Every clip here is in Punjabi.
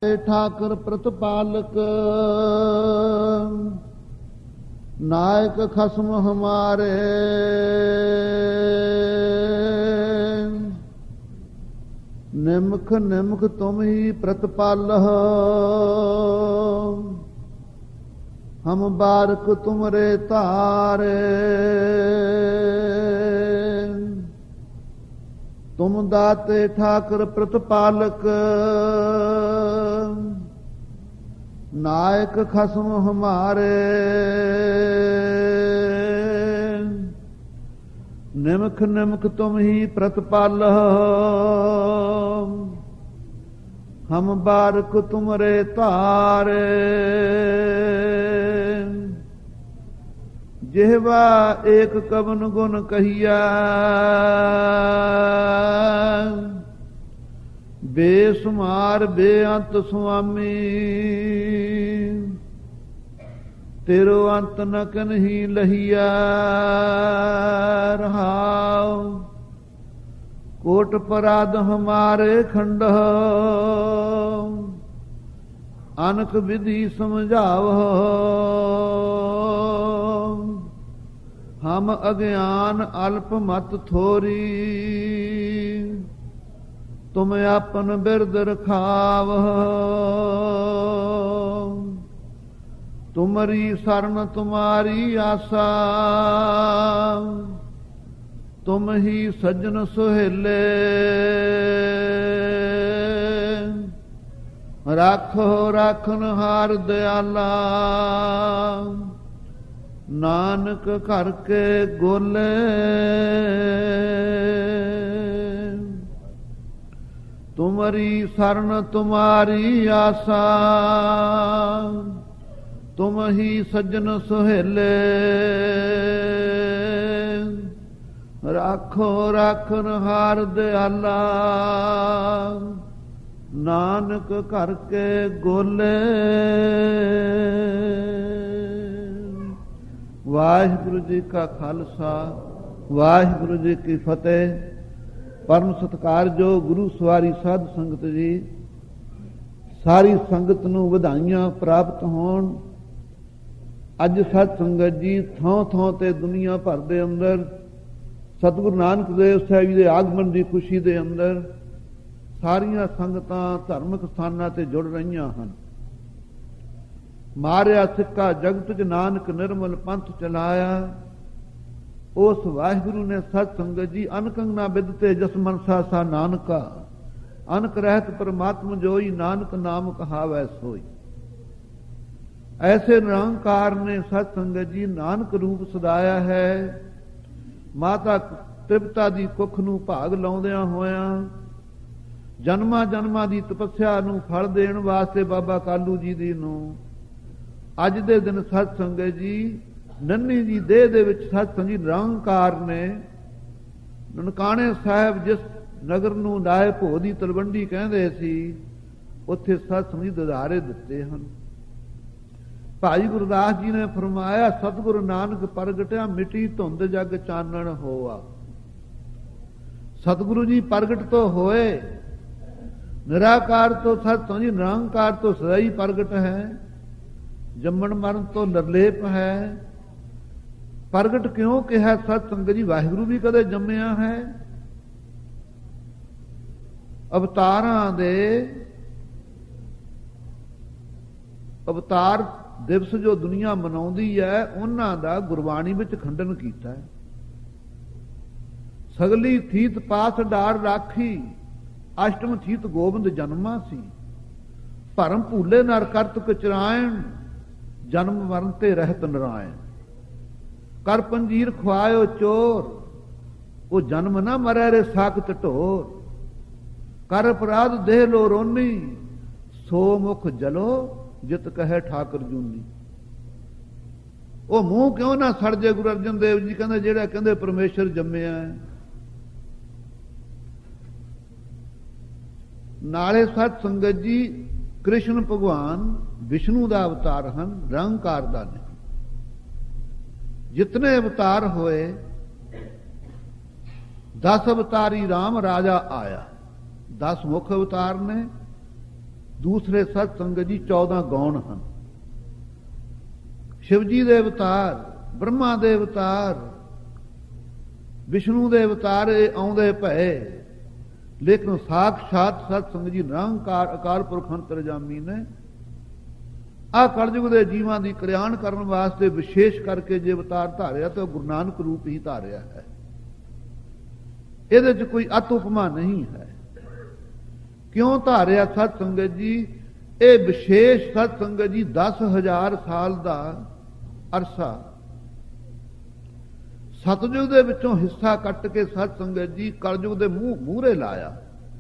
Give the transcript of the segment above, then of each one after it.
ठाकुर प्रतिपालक नायक खसम हमारे, निमख निमख तुम ही प्रतिपालह, हम बारक तुमरे तारे। तुम दाते ठाकुर प्रतिपालक नायक खसम हमारे, निमख निमख तुम ही प्रतिपालह, हम बारक तुमरे तारे। जिहवा एक कवन गुण कहिया, बेसुमार बेअंत स्वामी, तेरो अंत न कन्ही लहिया। रहाओ कोट पराध हमारे खंड, अनक विधि समझाव, हम अज्ञान अल्प मत थोरी, तुम अपन बिरद रखाव। तुमरी शरण तुम्हारी आसा, तुम ही सज्जन सुहेले। राखो राखन हार दयाला, नानक घर के गोले। तुम्हारी शरण तुम्हारी आसा, तुम ही सज्जन सुहेले। राखो राखन हार दयाला, नानक घर के गोले। वाहिगुरु जी का खालसा, वाहिगुरु जी की फतेह। परम सत्कारजो गुरु सवारी साध संगत जी, सारी संगत ਨੂੰ ਵਧਾਈਆਂ ਪ੍ਰਾਪਤ ਹੋਣ। ਅੱਜ ਸਤ ਸੰਗਤ ਜੀ ਥਾਂ ਥਾਂ ਤੇ ਦੁਨੀਆ ਭਰ ਦੇ ਅੰਦਰ ਸਤਿਗੁਰੂ ਨਾਨਕ ਦੇਵ ਸਾਹਿਬ ਜੀ ਦੇ ਆਗਮਨ ਦੀ ਖੁਸ਼ੀ ਦੇ ਅੰਦਰ ਸਾਰੀਆਂ ਸੰਗਤਾਂ ਧਾਰਮਿਕ ਸਥਾਨਾਂ ਤੇ ਜੁੜ ਰਹੀਆਂ ਹਨ। ਮਾਰਿਆ ਸਿੱਕਾ ਜਗਤ ਚ ਨਾਨਕ ਨਿਰਮਲ ਪੰਥ ਚਲਾਇਆ। ਉਸ ਵਾਹਿਗੁਰੂ ਨੇ ਸਤ ਸੰਗਤ ਜੀ ਅਨਕੰਗ ਨਾ ਬਿਦਤੇ ਜਸ ਮਨਸਾ ਸਾ ਨਾਨਕਾ, ਅਨਕ ਰਹਿਤ ਪਰਮਾਤਮ ਜੋਈ, ਨਾਨਕ ਨਾਮ ਕਹਾਵੈ ਸੋਈ। ਐਸੇ ਨਿਰੰਕਾਰ ਨੇ ਸਤ ਸੰਗਤ ਜੀ ਨਾਨਕ ਰੂਪ ਸਦਾਇਆ ਹੈ। ਮਾਤਾ ਤ੍ਰਿਪਤਾ ਦੀ ਕੁੱਖ ਨੂੰ ਭਾਗ ਲਾਉਂਦਿਆਂ ਹੋਇਆਂ ਜਨਮਾਂ ਜਨਮਾਂ ਦੀ ਤਪੱਸਿਆ ਨੂੰ ਫਲ ਦੇਣ ਵਾਸਤੇ ਬਾਬਾ ਕਾਲੂ ਜੀ ਦੀ ਨੂੰ ਅੱਜ ਦੇ ਦਿਨ ਸਤ ਸੰਗਤ ਜੀ ਨੰਨੀ ਜੀ ਦੇਹ ਦੇ ਵਿੱਚ ਸਤ ਸੰਗਤ ਜੀ ਨਿਰੰਕਾਰ ਨੇ ਨਨਕਾਣੇ ਸਾਹਿਬ ਜਿਸ ਨਗਰ ਨੂੰ ਨਾਏ ਭੋ ਦੀ ਤਲਵੰਡੀ ਕਹਿੰਦੇ ਸੀ, ਉੱਥੇ ਸਤ ਸੰਗਤ ਜੀ ਦਦਾਰੇ ਦਿੱਤੇ ਹਨ। ਭਾਈ ਗੁਰਦਾਸ ਜੀ ਨੇ ਫਰਮਾਇਆ, ਸਤਿਗੁਰੂ ਨਾਨਕ ਪ੍ਰਗਟਿਆ ਮਿੱਟੀ ਧੁੰਦ ਜਗ ਚਾਨਣ ਹੋਆ। ਸਤਿਗੁਰੂ ਜੀ ਪ੍ਰਗਟ ਤੋਂ ਹੋਏ, ਨਿਰਾਕਾਰ ਤੋਂ ਸਤ ਸੰਗਤ ਜੀ ਨਿਰੰਕਾਰ ਤੋਂ ਸਦਾਈ ਪ੍ਰਗਟ ਹੈ, ਜੰਮਣ ਮਰਨ ਤੋਂ ਨਿਰਲੇਪ ਹੈ। ਪ੍ਰਗਟ ਕਿਉਂ ਕਿਹਾ ਸਤ ਸੰਗਤ ਜੀ? ਵਾਹਿਗੁਰੂ ਵੀ ਕਦੇ ਜੰਮਿਆ ਹੈ। ਅਵਤਾਰਾਂ ਦੇ ਅਵਤਾਰ ਦਿਵਸ ਜੋ ਦੁਨੀਆ ਮਨਾਉਂਦੀ ਹੈ, ਉਹਨਾਂ ਦਾ ਗੁਰਬਾਣੀ ਵਿੱਚ ਖੰਡਨ ਕੀਤਾ ਹੈ। ਸਗਲੀ ਥੀਤ ਪਾਸ ਡਾਰ ਰਾਖੀ, ਅਸ਼ਟਮ ਥੀਤ ਗੋਬਿੰਦ ਜਨਮਾ ਸੀ। ਭਰਮ ਭੂਲੇ ਨਰ ਕਰਤ ਕਚਰਾਇਣ, ਜਨਮ ਮਰਨ ਤੇ ਰਹਿਤ ਨਰਾਇਣ। ਕਰ ਪੰਜੀਰ ਖਵਾਇਓ ਚੋਰ, ਉਹ ਜਨਮ ਨਾ ਮਰੈ ਰੇ ਸਾਖਤ ਢੋਰ। ਕਰ ਅਪਰਾਧ ਦੇਹ ਲੋ ਰੋਨੀ, ਸੋ ਮੁਖ ਜਲੋ ਜਿਤ ਕਹੇ ਠਾਕਰ ਜੂਨੀ। ਉਹ ਮੂੰਹ ਕਿਉਂ ਨਾ ਸੜ ਜੇ? ਗੁਰੂ ਅਰਜਨ ਦੇਵ ਜੀ ਕਹਿੰਦੇ ਜਿਹੜਾ ਕਹਿੰਦੇ ਪਰਮੇਸ਼ਰ ਜੰਮਿਆ ਹੈ। ਨਾਲੇ ਸਤ ਸੰਗਤ ਜੀ ਕ੍ਰਿਸ਼ਨ ਭਗਵਾਨ ਵਿਸ਼ਨੂੰ ਦਾ ਅਵਤਾਰ ਹਨ, ਨਿਰੰਕਾਰ ਦਾ ਨਹੀਂ। ਜਿਤਨੇ ਅਵਤਾਰ ਹੋਏ 10 ਅਵਤਾਰੀ ਰਾਮ ਰਾਜਾ ਆਇਆ। 10 ਮੁੱਖ ਅਵਤਾਰ ਨੇ, ਦੂਸਰੇ ਸਤ ਸੰਗਤ ਜੀ 14 ਗੌਣ ਹਨ। ਸ਼ਿਵ ਜੀ ਦੇ ਅਵਤਾਰ, ਬ੍ਰਹਮਾ ਦੇ ਅਵਤਾਰ, ਵਿਸ਼ਨੂੰ ਦੇ ਅਵਤਾਰ ਇਹ ਆਉਂਦੇ ਪਏ, ਲੇਕਿਨ ਸਾਖਸ਼ਾਤ ਸਤ ਸੰਗਤ ਜੀ ਨਿਰੰਕਾਰ ਅਕਾਲ ਪੁਰਖ ਅੰਤਰਜਾਮੀ ਨੇ ਆਹ ਕਲਯੁਗ ਦੇ ਜੀਵਾਂ ਦੀ ਕਲਿਆਣ ਕਰਨ ਵਾਸਤੇ ਵਿਸ਼ੇਸ਼ ਕਰਕੇ ਜੇ ਅਵਤਾਰ ਧਾਰਿਆ ਤਾਂ ਗੁਰੂ ਨਾਨਕ ਰੂਪ ਹੀ ਧਾਰਿਆ ਹੈ। ਇਹਦੇ 'ਚ ਕੋਈ ਅਤ ਉਪਮਾ ਨਹੀਂ ਹੈ। ਕਿਉਂ ਧਾਰਿਆ ਸਤ ਸੰਗਤ ਜੀ? ਇਹ ਵਿਸ਼ੇਸ਼ ਸਤ ਸੰਗਤ ਜੀ 10,000 ਸਾਲ ਦਾ ਅਰਸਾ ਸਤਜੁਗ ਦੇ ਵਿੱਚੋਂ ਹਿੱਸਾ ਕੱਟ ਕੇ ਸਤ ਸੰਗਤ ਜੀ ਕਲਯੁਗ ਦੇ ਮੂਹਰੇ ਲਾਇਆ।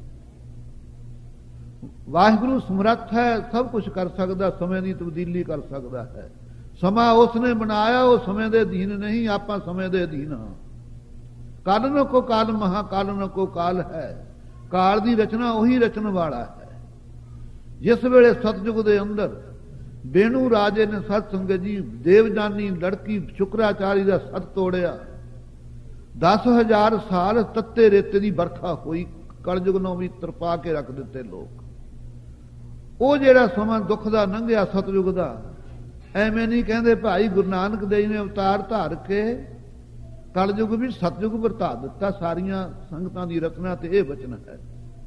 ਵਾਹਿਗੁਰੂ ਸਮਰੱਥ ਹੈ, ਸਭ ਕੁਝ ਕਰ ਸਕਦਾ, ਸਮੇਂ ਦੀ ਤਬਦੀਲੀ ਕਰ ਸਕਦਾ ਹੈ। ਸਮਾਂ ਉਸਨੇ ਬਣਾਇਆ, ਉਹ ਸਮੇਂ ਦੇ ਅਧੀਨ ਨਹੀਂ, ਆਪਾਂ ਸਮੇਂ ਦੇ ਅਧੀਨ ਹਾਂ। ਕਾਲ ਨ ਕੋ ਕਾਲ ਮਹਾ ਕਾਲ ਨ ਕੋ ਕਾਲ ਹੈ। ਕਾਲ ਦੀ ਰਚਨਾ ਉਹੀ ਰਚਣ ਵਾਲਾ ਹੈ। ਜਿਸ ਵੇਲੇ ਸਤਜੁਗ ਦੇ ਅੰਦਰ ਬੇਣੂ ਰਾਜੇ ਨੇ ਸਤ ਸੰਗਤ ਜੀ ਦੇਵਜਾਨੀ ਲੜਕੀ ਸ਼ੁਕਰਾਚਾਰੀ ਦਾ ਸਤ ਤੋੜਿਆ, 10,000 ਸਾਲ ਤੱਤੇ ਰੇਤੇ ਦੀ ਵਰਖਾ ਹੋਈ, ਕਲਯੁਗ ਨੂੰ ਵੀ ਤਰਪਾ ਕੇ ਰੱਖ ਦਿੱਤੇ ਲੋਕ। ਉਹ ਜਿਹੜਾ ਸਮਾਂ ਦੁੱਖ ਦਾ ਲੰਘਿਆ ਸਤਜੁਗ ਦਾ, ਐਵੇਂ ਨਹੀਂ ਕਹਿੰਦੇ ਭਾਈ ਗੁਰੂ ਨਾਨਕ ਦੇਵ ਨੇ ਅਵਤਾਰ ਧਾਰ ਕੇ ਕਲਯੁਗ ਵੀ ਸਤਜੁਗ ਵਰਤਾ ਦਿੱਤਾ। ਸਾਰੀਆਂ ਸੰਗਤਾਂ ਦੀ ਰਚਨਾ ਤੇ ਇਹ ਵਚਨ ਹੈ।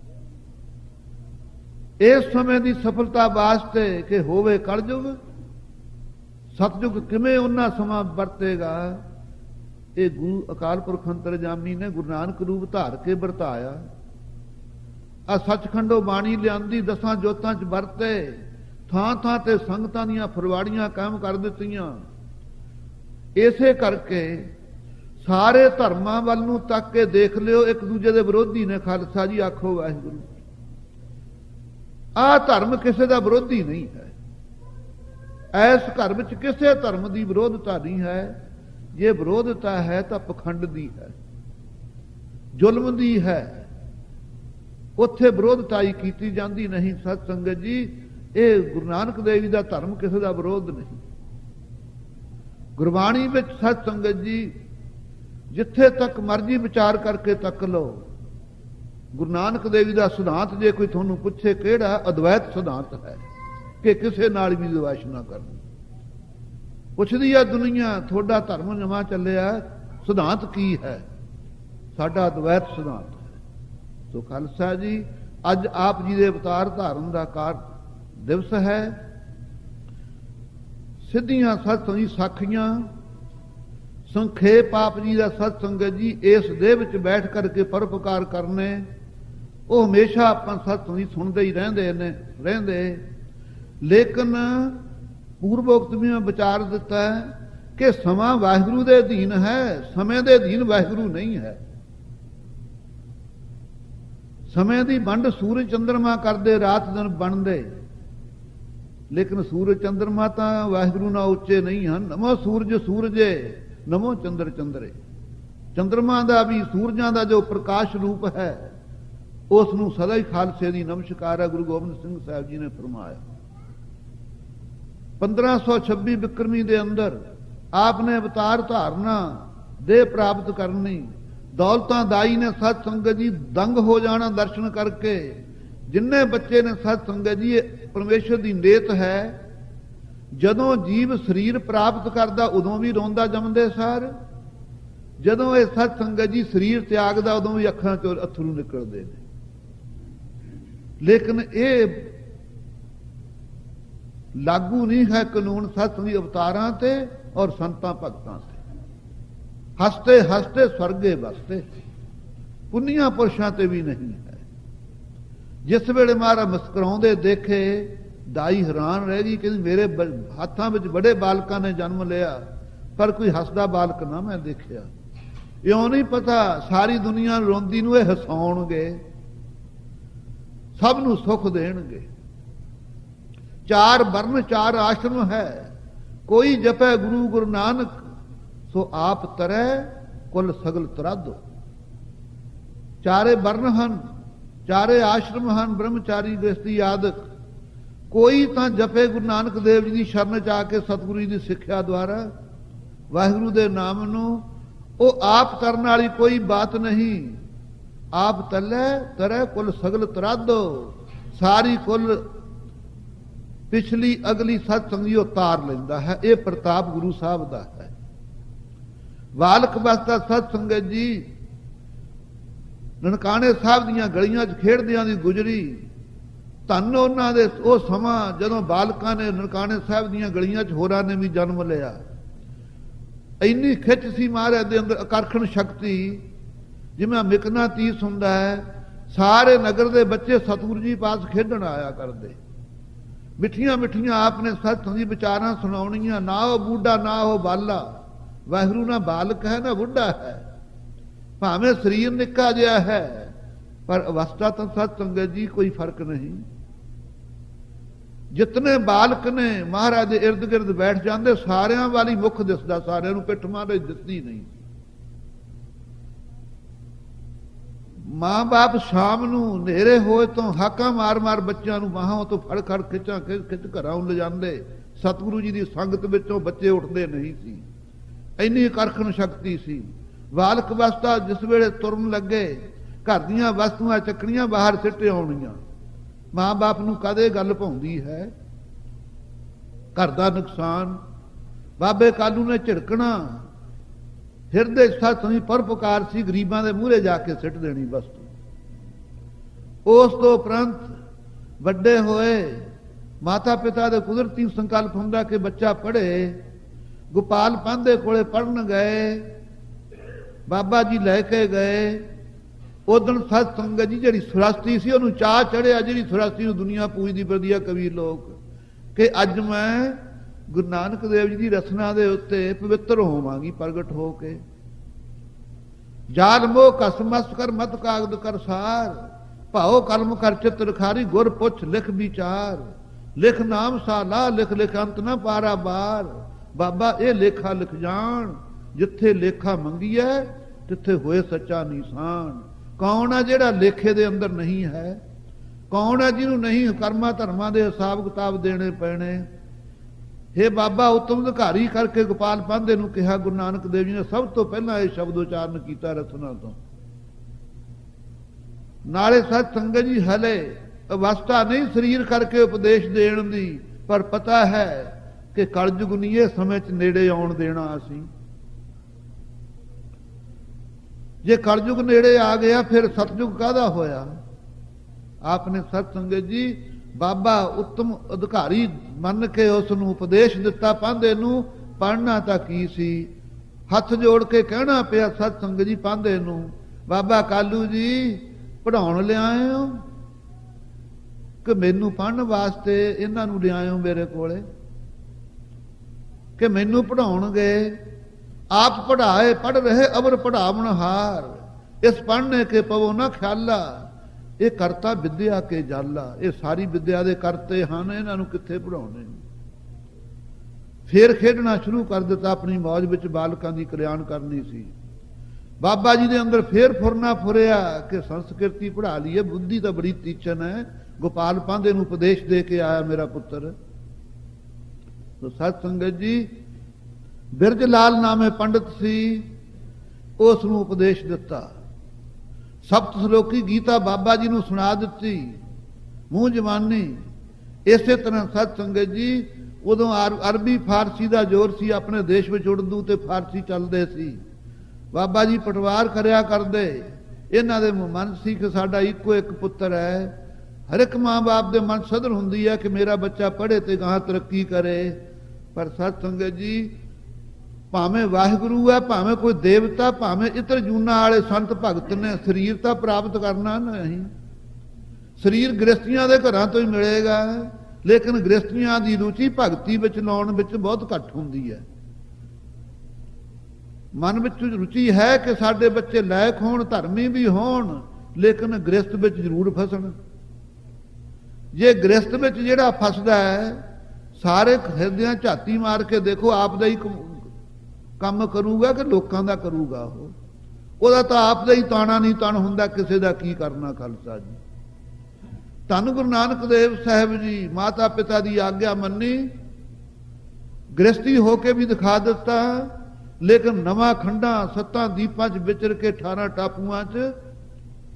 ਇਸ ਸਮੇਂ ਦੀ ਸਫਲਤਾ ਵਾਸਤੇ ਕਿ ਹੋਵੇ ਕਲਯੁਗ, ਸਤਜੁਗ ਕਿਵੇਂ ਉਹਨਾਂ ਸਮਾਂ ਵਰਤੇਗਾ, ਇਹ ਗੁਰੂ ਅਕਾਲ ਪੁਰਖ ਅੰਤਰਜਾਮੀ ਨੇ ਗੁਰੂ ਨਾਨਕ ਰੂਪ ਧਾਰ ਕੇ ਵਰਤਾਇਆ। ਆ ਸੱਚਖੰਡੋ ਬਾਣੀ ਲਿਆਂਦੀ, 10 ਜੋਤਾਂ 'ਚ ਵਰਤੇ, ਥਾਂ ਥਾਂ ਤੇ ਸੰਗਤਾਂ ਦੀਆਂ ਫਰਵਾੜੀਆਂ ਕਾਇਮ ਕਰ ਦਿੱਤੀਆਂ। ਇਸੇ ਕਰਕੇ ਸਾਰੇ ਧਰਮਾਂ ਵੱਲ ਨੂੰ ਤੱਕ ਕੇ ਦੇਖ ਲਿਓ, ਇੱਕ ਦੂਜੇ ਦੇ ਵਿਰੋਧੀ ਨੇ। ਖਾਲਸਾ ਜੀ ਆਖੋ ਵਾਹਿਗੁਰੂ। ਆਹ ਧਰਮ ਕਿਸੇ ਦਾ ਵਿਰੋਧੀ ਨਹੀਂ ਹੈ। ਇਸ ਘਰ ਵਿੱਚ ਕਿਸੇ ਧਰਮ ਦੀ ਵਿਰੋਧਤਾ ਨਹੀਂ ਹੈ। ਜੇ ਵਿਰੋਧਤਾ ਹੈ ਤਾਂ ਪਖੰਡ ਦੀ ਹੈ, ਜ਼ੁਲਮ ਦੀ ਹੈ। ਉੱਥੇ ਵਿਰੋਧਤਾਈ ਕੀਤੀ ਜਾਂਦੀ ਨਹੀਂ। ਸਤ ਸੰਗਤ ਜੀ ਇਹ ਗੁਰੂ ਨਾਨਕ ਦੇਵ ਜੀ ਦਾ ਧਰਮ ਕਿਸੇ ਦਾ ਵਿਰੋਧ ਨਹੀਂ। ਗੁਰਬਾਣੀ ਵਿੱਚ ਸਤ ਸੰਗਤ ਜੀ ਜਿੱਥੇ ਤੱਕ ਮਰਜ਼ੀ ਵਿਚਾਰ ਕਰਕੇ ਤੱਕ ਲਓ, ਗੁਰੂ ਨਾਨਕ ਦੇਵ ਜੀ ਦਾ ਸਿਧਾਂਤ ਜੇ ਕੋਈ ਤੁਹਾਨੂੰ ਪੁੱਛੇ ਕਿਹੜਾ, ਅਦਵੈਤ ਸਿਧਾਂਤ ਹੈ ਕਿ ਕਿਸੇ ਨਾਲ ਵੀ ਦੁਆਸ਼ ਨਾ ਕਰਨੀ। ਪੁੱਛਦੀ ਆ ਦੁਨੀਆ ਤੁਹਾਡਾ ਧਰਮ ਨਵਾਂ ਚੱਲਿਆ, ਸਿਧਾਂਤ ਕੀ ਹੈ? ਸਾਡਾ ਅਦਵੈਤ ਸਿਧਾਂਤ ਹੈ। ਸੋ ਖਾਲਸਾ ਜੀ ਅੱਜ ਆਪ ਜੀ ਦੇ ਅਵਤਾਰ ਧਾਰਨ ਦਾ ਦਿਵਸ ਹੈ। ਸਿੱਧੀਆਂ ਸਤ ਜੀ ਸਾਖੀਆਂ ਸੰਖੇਪ ਆਪ ਜੀ ਦਾ ਸਤ ਸੰਗਤ ਜੀ ਇਸ ਦੇ ਵਿੱਚ ਬੈਠ ਕਰਕੇ ਪਰਉਪਕਾਰ ਕਰਨੇ, ਉਹ ਹਮੇਸ਼ਾ ਆਪਾਂ ਸਤ ਜੀ ਸੁਣਦੇ ਹੀ ਰਹਿੰਦੇ। ਲੇਕਿਨ ਪੂਰਵੋਕਤ ਵੀ ਮੈਂ ਵਿਚਾਰ ਦਿੱਤਾ ਕਿ ਸਮਾਂ ਵਾਹਿਗੁਰੂ ਦੇ ਅਧੀਨ ਹੈ, ਸਮੇਂ ਦੇ ਅਧੀਨ ਵਾਹਿਗੁਰੂ ਨਹੀਂ ਹੈ। ਸਮੇਂ ਦੀ ਵੰਡ ਸੂਰਜ ਚੰਦਰਮਾ ਕਰਦੇ, ਰਾਤ ਦਿਨ ਬਣਦੇ, ਲੇਕਿਨ ਸੂਰਜ ਚੰਦਰਮਾ ਤਾਂ ਵਾਹਿਗੁਰੂ ਨਾਲ ਉੱਚੇ ਨਹੀਂ ਹਨ। ਨਮੋ ਸੂਰਜ ਸੂਰਜੇ, ਨਮੋ ਚੰਦਰ ਚੰਦਰੇ। ਚੰਦਰਮਾ ਦਾ ਵੀ, ਸੂਰਜਾਂ ਦਾ ਜੋ ਪ੍ਰਕਾਸ਼ ਰੂਪ ਹੈ, ਉਸ ਨੂੰ ਸਦਾ ਹੀ ਖਾਲਸੇ ਦੀ ਨਮਸਕਾਰ ਹੈ। ਗੁਰੂ ਗੋਬਿੰਦ ਸਿੰਘ ਸਾਹਿਬ ਜੀ ਨੇ ਫਰਮਾਇਆ 1526 ਬਿਕਰਮੀ ਦੇ ਅੰਦਰ ਆਪ ਨੇ ਅਵਤਾਰ ਧਾਰਨਾ, ਦੇਹ ਪ੍ਰਾਪਤ ਕਰਨੀ। ਦੌਲਤਾਂ ਦਾਈ ਨੇ ਸਤ ਸੰਗਤ ਜੀ ਦੰਗ ਹੋ ਜਾਣਾ ਦਰਸ਼ਨ ਕਰਕੇ। ਜਿੰਨੇ ਬੱਚੇ ਨੇ ਸਤ ਸੰਗਤ ਜੀ ਪਰਮੇਸ਼ਰ ਦੀ ਨੇਤ ਹੈ। ਜਦੋਂ ਜੀਵ ਸਰੀਰ ਪ੍ਰਾਪਤ ਕਰਦਾ ਉਦੋਂ ਵੀ ਰੋਂਦਾ ਜੰਮਦੇ ਸਾਰ, ਜਦੋਂ ਇਹ ਸਤ ਸੰਗਤ ਜੀ ਸਰੀਰ ਤਿਆਗਦਾ ਉਦੋਂ ਵੀ ਅੱਖਾਂ ਚੋਂ ਅਥਰੂ ਨਿਕਲਦੇ ਨੇ। ਲੇਕਿਨ ਇਹ ਲਾਗੂ ਨਹੀਂ ਹੈ ਕਾਨੂੰਨ ਸਤ ਦੀ ਅਵਤਾਰਾਂ ਤੇ ਔਰ ਸੰਤਾਂ ਭਗਤਾਂ ਤੇ। ਹਸਤੇ ਹਸਤੇ ਸਵਰਗੇ ਵਸਤੇ, ਪੁੰਨੀਆਂ ਪੁਰਸ਼ਾਂ ਤੇ ਵੀ ਨਹੀਂ ਹੈ। ਜਿਸ ਵੇਲੇ ਮਾਰਾ ਮੁਸਕਰਾਉਂਦੇ ਦੇਖੇ, ਦਾਈ ਹੈਰਾਨ ਰਹਿ ਗਈ ਕਿ ਮੇਰੇ ਹੱਥਾਂ ਵਿੱਚ ਬੜੇ ਬਾਲਕਾਂ ਨੇ ਜਨਮ ਲਿਆ, ਪਰ ਕੋਈ ਹੱਸਦਾ ਬਾਲਕ ਨਾ ਮੈਂ ਦੇਖਿਆ। ਇਉਂ ਨਹੀਂ ਪਤਾ ਸਾਰੀ ਦੁਨੀਆ ਰੋਂਦੀ ਨੂੰ ਇਹ ਹਸਾਉਣਗੇ, ਸਭ ਨੂੰ ਸੁੱਖ ਦੇਣਗੇ। 4 ਵਰਨ 4 ਆਸ਼ਰਮ ਹੈ, ਕੋਈ ਜਪੈ ਗੁਰੂ ਨਾਨਕ, ਸੋ ਆਪ ਤਰੈ ਕੁਲ ਸਗਲ ਤਰਾਦੋ। 4 ਵਰਨ ਹਨ, 4 ਆਸ਼ਰਮ ਹਨ, ਬ੍ਰਹਮਚਾਰੀ ਗ੍ਰਸਤੀ ਆਦਿਕ। ਕੋਈ ਤਾਂ ਜਪੇ ਗੁਰੂ ਨਾਨਕ ਦੇਵ ਜੀ ਦੀ ਸ਼ਰਨ ਚ ਆ ਕੇ ਸਤਿਗੁਰੂ ਜੀ ਦੀ ਸਿੱਖਿਆ ਦੁਆਰਾ ਵਾਹਿਗੁਰੂ ਦੇ ਨਾਮ ਨੂੰ, ਉਹ ਆਪ ਕਰਨ ਵਾਲੀ ਕੋਈ ਬਾਤ ਨਹੀਂ। ਆਪ ਤਲੇ ਤਰੈ ਕੁਲ ਸਗਲ ਤਰਾਦੋ, ਸਾਰੀ ਕੁਲ ਪਿਛਲੀ ਅਗਲੀ ਸਤ ਸੰਗੀ ਉਹ ਤਾਰ ਲੈਂਦਾ ਹੈ। ਇਹ ਪ੍ਰਤਾਪ ਗੁਰੂ ਸਾਹਿਬ ਦਾ ਹੈ। ਬਾਲਕ ਅਵਸਥਾ ਸਤ ਸੰਗਤ ਜੀ ਨਨਕਾਣੇ ਸਾਹਿਬ ਦੀਆਂ ਗਲੀਆਂ 'ਚ ਖੇਡਦਿਆਂ ਦੀ ਗੁਜ਼ਰੀ। ਧੰਨ ਉਹਨਾਂ ਦੇ ਉਹ ਸਮਾਂ ਜਦੋਂ ਬਾਲਕਾਂ ਨੇ ਨਨਕਾਣੇ ਸਾਹਿਬ ਦੀਆਂ ਗਲੀਆਂ 'ਚ ਹੋਰਾਂ ਨੇ ਵੀ ਜਨਮ ਲਿਆ। ਇੰਨੀ ਖਿੱਚ ਸੀ ਮਹਾਰਾਜ ਦੇ ਅੰਦਰ, ਆਕਰਸ਼ਣ ਸ਼ਕਤੀ, ਜਿਵੇਂ ਮਿਕਨਾਤੀਸ ਹੁੰਦਾ ਹੈ। ਸਾਰੇ ਨਗਰ ਦੇ ਬੱਚੇ ਸਤਿਗੁਰੂ ਜੀ ਪਾਸ ਖੇਡਣ ਆਇਆ ਕਰਦੇ। ਮਿੱਠੀਆਂ ਮਿੱਠੀਆਂ ਆਪਨੇ ਸਤ ਦੀ ਵਿਚਾਰਾਂ ਸੁਣਾਉਣੀਆਂ। ਨਾ ਉਹ ਬੂਢਾ ਨਾ ਉਹ ਬਾਲਾ, ਵਾਹਿਗੁਰੂ ਨਾ ਬਾਲਕ ਹੈ ਨਾ ਬੁੱਢਾ ਹੈ, ਭਾਵੇਂ ਸਰੀਰ ਨਿੱਕਾ ਜਿਹਾ ਹੈ, ਪਰ ਅਵਸਥਾ ਤਾਂ ਸਤ ਸੰਗਤ ਜੀ ਕੋਈ ਫਰਕ ਨਹੀਂ। ਜਿਤਨੇ ਬਾਲਕ ਨੇ ਮਹਾਰਾਜ ਦੇ ਇਰਦ ਗਿਰਦ ਬੈਠ ਜਾਂਦੇ, ਸਾਰਿਆਂ ਵਾਲੀ ਮੁੱਖ ਦਿਸਦਾ, ਸਾਰਿਆਂ ਨੂੰ ਪਿੱਠ ਮਾਰੇ ਦਿਸਦੀ ਨਹੀਂ। ਮਾਂ ਬਾਪ ਸ਼ਾਮ ਨੂੰ ਹਨੇਰੇ ਹੋਏ ਤੋਂ ਹਾਕਾਂ ਮਾਰ ਮਾਰ ਬੱਚਿਆਂ ਨੂੰ ਬਾਹਾਂ ਤੋਂ ਫੜ ਖੜ ਖਿੱਚਾਂ ਖਿੱਚ ਘਰਾਂ ਨੂੰ ਲਿਜਾਂਦੇ। ਸਤਿਗੁਰੂ ਜੀ ਦੀ ਸੰਗਤ ਵਿੱਚੋਂ ਬੱਚੇ ਉੱਠਦੇ ਨਹੀਂ ਸੀ, ਇੰਨੀ ਆਕਰਸ਼ਣ ਸ਼ਕਤੀ ਸੀ। ਬਾਲਕ ਅਵਸਥਾ ਜਿਸ ਵੇਲੇ ਤੁਰਨ ਲੱਗੇ, ਘਰ ਦੀਆਂ ਵਸਤੂਆਂ ਚੱਕਣੀਆਂ ਬਾਹਰ ਸਿੱਟੇ ਆਉਣੀਆਂ। ਮਾਂ ਬਾਪ ਨੂੰ ਕਦੇ ਗੱਲ ਪਾਉਂਦੀ ਹੈ, ਘਰ ਦਾ ਨੁਕਸਾਨ। ਬਾਬੇ ਕਾਲੂ ਨੇ ਝਿੜਕਣਾ, ਹਿਰਦੇ ਸਤਿ ਪਰਪਕਾਰ ਸੀ, ਗਰੀਬਾਂ ਦੇ ਮੂਹਰੇ ਜਾ ਕੇ ਸਿੱਟ ਦੇਣੀ ਵਸਤੂ। ਉਸ ਤੋਂ ਉਪਰੰਤ ਵੱਡੇ ਹੋਏ, ਮਾਤਾ ਪਿਤਾ ਦੇ ਕੁਦਰਤੀ ਸੰਕਲਪ ਹੁੰਦਾ ਕਿ ਬੱਚਾ ਪੜ੍ਹੇ। ਗੋਪਾਲ ਪਾਂਧੇ ਕੋਲੇ ਪੜ੍ਹਨ ਗਏ, ਬਾਬਾ ਜੀ ਲੈ ਕੇ ਗਏ। ਉਦਣ ਸਤ ਸੰਗਤ ਜੀ ਜਿਹੜੀ ਸੁਰਸਤੀ ਸੀ ਉਹਨੂੰ ਚਾਅ ਚੜਿਆ, ਜਿਹੜੀ ਸੁਰਸਤੀ ਨੂੰ ਦੁਨੀਆ ਪੂਜਦੀ ਫਿਰਦੀ ਆ ਕਬੀਰ ਲੋਕ, ਕਿ ਅੱਜ ਮੈਂ ਗੁਰੂ ਨਾਨਕ ਦੇਵ ਜੀ ਦੀ ਰਸਨਾ ਦੇ ਉੱਤੇ ਪਵਿੱਤਰ ਹੋਵਾਂਗੀ ਪ੍ਰਗਟ ਹੋ ਕੇ। ਜਾਲ ਮੋਹ ਕਸ ਮਸਤ ਕਰ ਮਤ ਕਾਗਦ ਕਰ ਸਾਰ, ਭਾਉ ਕਲਮ ਕਰ ਚਿਤ ਰਖਾਰੀ, ਗੁਰ ਪੁੱਛ ਲਿਖ ਵਿਚਾਰ। ਲਿਖ ਨਾਮ ਸਾਲਾ ਲਿਖ ਲਿਖ ਅੰਤ ਨਾ ਪਾਰਾ ਬਾਰ। ਬਾਬਾ ਇਹ ਲੇਖਾ ਲਿਖ ਜਾਣ, ਜਿੱਥੇ ਲੇਖਾ ਮੰਗੀਐ ਤਿੱਥੇ ਹੋਏ ਸੱਚਾ ਨਿਸ਼ਾਨ। ਕੌਣ ਆ ਜਿਹੜਾ ਲੇਖੇ ਦੇ ਅੰਦਰ ਨਹੀਂ ਹੈ? ਕੌਣ ਆ ਜਿਹਨੂੰ ਨਹੀਂ ਕਰਮਾਂ ਧਰਮਾਂ ਦੇ ਹਿਸਾਬ ਕਿਤਾਬ ਦੇਣੇ ਪੈਣੇ? हे ਬਾਬਾ ਉਤਮ ਅਧਿਕਾਰੀ ਕਰਕੇ ਗੋਪਾਲ ਪਾਂਧੇ ਨੂੰ ਕਿਹਾ। ਗੁਰੂ ਨਾਨਕ ਦੇਵ ਜੀ ਨੇ ਸਭ ਤੋਂ ਪਹਿਲਾਂ ਇਹ ਸ਼ਬਦ ਉਚਾਰਨ ਕੀਤਾ ਰਸਨਾ ਤੋਂ। ਨਾਲੇ ਸਤ ਸੰਗਤ ਜੀ ਹਲੇ ਅਵਸਥਾ ਨਹੀਂ ਸਰੀਰ ਕਰਕੇ ਉਪਦੇਸ਼ ਦੇਣ ਦੀ, ਪਰ ਪਤਾ ਹੈ ਕਿ ਕਲਯੁਗ ਨਹੀਂ ਇਹ ਸਮੇਂ 'ਚ ਨੇੜੇ ਆਉਣ ਦੇਣਾ ਅਸੀਂ। ਜੇ ਕਲਯੁਗ ਨੇੜੇ ਆ ਗਿਆ ਫਿਰ ਸਤਯੁਗ ਕਾਹਦਾ ਹੋਇਆ? ਆਪਨੇ ਸਤ ਸੰਗਤ ਜੀ ਬਾਬਾ ਉੱਤਮ ਅਧਿਕਾਰੀ ਮੰਨ ਕੇ ਉਸ ਨੂੰ ਉਪਦੇਸ਼ ਦਿੱਤਾ। ਪਾਂਧੇ ਨੂੰ ਪੜ੍ਹਨਾ ਤਾਂ ਕੀ ਸੀ, ਹੱਥ ਜੋੜ ਕੇ ਕਹਿਣਾ ਪਿਆ ਸਤ ਸੰਗਤ ਜੀ ਪਾਂਧੇ ਨੂੰ, ਬਾਬਾ ਕਾਲੂ ਜੀ ਪੜ੍ਹਾਉਣ ਲਿਆਏ ਹੋ ਕਿ ਮੈਨੂੰ ਪੜ੍ਹਨ ਵਾਸਤੇ ਇਹਨਾਂ ਨੂੰ ਲਿਆਏ ਹੋ ਮੇਰੇ ਕੋਲੇ, ਕਿ ਮੈਨੂੰ ਪੜ੍ਹਾਉਣਗੇ? ਆਪ ਪੜ੍ਹਾਏ ਪੜ੍ਹ ਰਹੇ ਅਵਰ ਪੜ੍ਹਾਵਣ ਹਾਰ। ਇਸ ਪੜ੍ਹਨੇ ਕੇ ਪਵੋ ਨਾ ਖਿਆਲਾ, ਇਹ ਕਰਤਾ ਵਿਦਿਆ ਕੇ ਜਾਲਾ। ਇਹ ਸਾਰੀ ਵਿਦਿਆ ਦੇ ਕਰਤੇ ਹਨ, ਇਹਨਾਂ ਨੂੰ ਕਿੱਥੇ ਪੜ੍ਹਾਉਣੇ? ਫੇਰ ਖੇਡਣਾ ਸ਼ੁਰੂ ਕਰ ਦਿੱਤਾ, ਆਪਣੀ ਮੌਜ ਵਿੱਚ ਬਾਲਕਾਂ ਦੀ ਕਲਿਆਣ ਕਰਨੀ ਸੀ। ਬਾਬਾ ਜੀ ਦੇ ਅੰਦਰ ਫੇਰ ਫੁਰਨਾ ਫੁਰਿਆ ਕਿ ਸੰਸਕ੍ਰਿਤੀ ਪੜ੍ਹਾ ਲਈਏ, ਬੁੱਧੀ ਤਾਂ ਬੜੀ ਤੀਚਨ ਹੈ। ਗੋਪਾਲ ਪਾਂਧੇ ਨੂੰ ਉਪਦੇਸ਼ ਦੇ ਕੇ ਆਇਆ ਮੇਰਾ ਪੁੱਤਰ। ਸਤ ਸੰਗਤ ਜੀ ਬਿਰਜ ਲਾਲ ਨਾਮੇ ਪੰਡਤ ਸੀ, ਉਸ ਨੂੰ ਉਪਦੇਸ਼ ਦਿੱਤਾ। ਸਪਤ ਸਲੋਕੀ ਗੀਤਾ ਬਾਬਾ ਜੀ ਨੂੰ ਸੁਣਾ ਦਿੱਤੀ ਮੂੰਹ ਜਵਾਨੀ। ਇਸੇ ਤਰ੍ਹਾਂ ਸਤ ਸੰਗਤ ਜੀ ਉਦੋਂ ਅਰਬੀ ਫਾਰਸੀ ਦਾ ਜ਼ੋਰ ਸੀ, ਆਪਣੇ ਦੇਸ਼ ਵਿੱਚ ਉਰਦੂ ਤੇ ਫਾਰਸੀ ਚੱਲਦੇ ਸੀ। ਬਾਬਾ ਜੀ ਪਟਵਾਰ ਕਰਿਆ ਕਰਦੇ। ਇਹਨਾਂ ਦੇ ਮਨ ਸੀ ਕਿ ਸਾਡਾ ਇੱਕੋ ਇੱਕ ਪੁੱਤਰ ਹੈ। ਹਰ ਇੱਕ ਮਾਂ ਬਾਪ ਦੇ ਮਨ ਸਦਰ ਹੁੰਦੀ ਹੈ ਕਿ ਮੇਰਾ ਬੱਚਾ ਪੜ੍ਹੇ ਤੇ ਗਾਹਾਂ ਤਰੱਕੀ ਕਰੇ। ਪਰ ਸਤ ਸੰਗਤ ਜੀ ਭਾਵੇਂ ਵਾਹਿਗੁਰੂ ਹੈ, ਭਾਵੇਂ ਕੋਈ ਦੇਵਤਾ, ਭਾਵੇਂ ਇਤਰ ਜੂਨਾ ਵਾਲੇ ਸੰਤ ਭਗਤ ਨੇ, ਸਰੀਰ ਤਾਂ ਪ੍ਰਾਪਤ ਕਰਨਾ ਨਹੀਂ। ਸਰੀਰ ਗ੍ਰਸਤੀਆਂ ਦੇ ਘਰਾਂ ਤੋਂ ਹੀ ਮਿਲੇਗਾ, ਲੇਕਿਨ ਗ੍ਰਸਤੀਆਂ ਦੀ ਰੁਚੀ ਭਗਤੀ ਵਿੱਚ ਲਾਉਣ ਵਿੱਚ ਬਹੁਤ ਘੱਟ ਹੁੰਦੀ ਹੈ। ਮਨ ਵਿੱਚ ਰੁਚੀ ਹੈ ਕਿ ਸਾਡੇ ਬੱਚੇ ਲਾਇਕ ਹੋਣ, ਧਰਮੀ ਵੀ ਹੋਣ, ਲੇਕਿਨ ਗ੍ਰਸਤ ਵਿੱਚ ਜ਼ਰੂਰ ਫਸਣ। ਜੇ ਗ੍ਰਸਤ ਵਿੱਚ ਜਿਹੜਾ ਫਸਦਾ ਹੈ, ਸਾਰੇ ਹਿਰਦਿਆਂ ਝਾਤੀ ਮਾਰ ਕੇ ਦੇਖੋ, ਆਪ ਦਾ ਹੀ ਕੰਮ ਕਰੂਗਾ ਕਿ ਲੋਕਾਂ ਦਾ ਕਰੂਗਾ? ਉਹਦਾ ਤਾਂ ਆਪ ਦਾ ਹੀ ਤਾਣਾ ਨਹੀਂ ਤਣ ਹੁੰਦਾ, ਕਿਸੇ ਦਾ ਕੀ ਕਰਨਾ। ਖਾਲਸਾ ਜੀ ਧੰਨ ਗੁਰੂ ਨਾਨਕ ਦੇਵ ਸਾਹਿਬ ਜੀ ਮਾਤਾ ਪਿਤਾ ਦੀ ਆਗਿਆ ਮੰਨੀ, ਗ੍ਰਸਤੀ ਹੋ ਕੇ ਵੀ ਦਿਖਾ ਦਿੱਤਾ, ਲੇਕਿਨ ਨਵਾਂ ਖੰਡਾਂ 7 ਦੀਪਾਂ 'ਚ ਵਿਚਰ ਕੇ 18 ਟਾਪੂਆਂ 'ਚ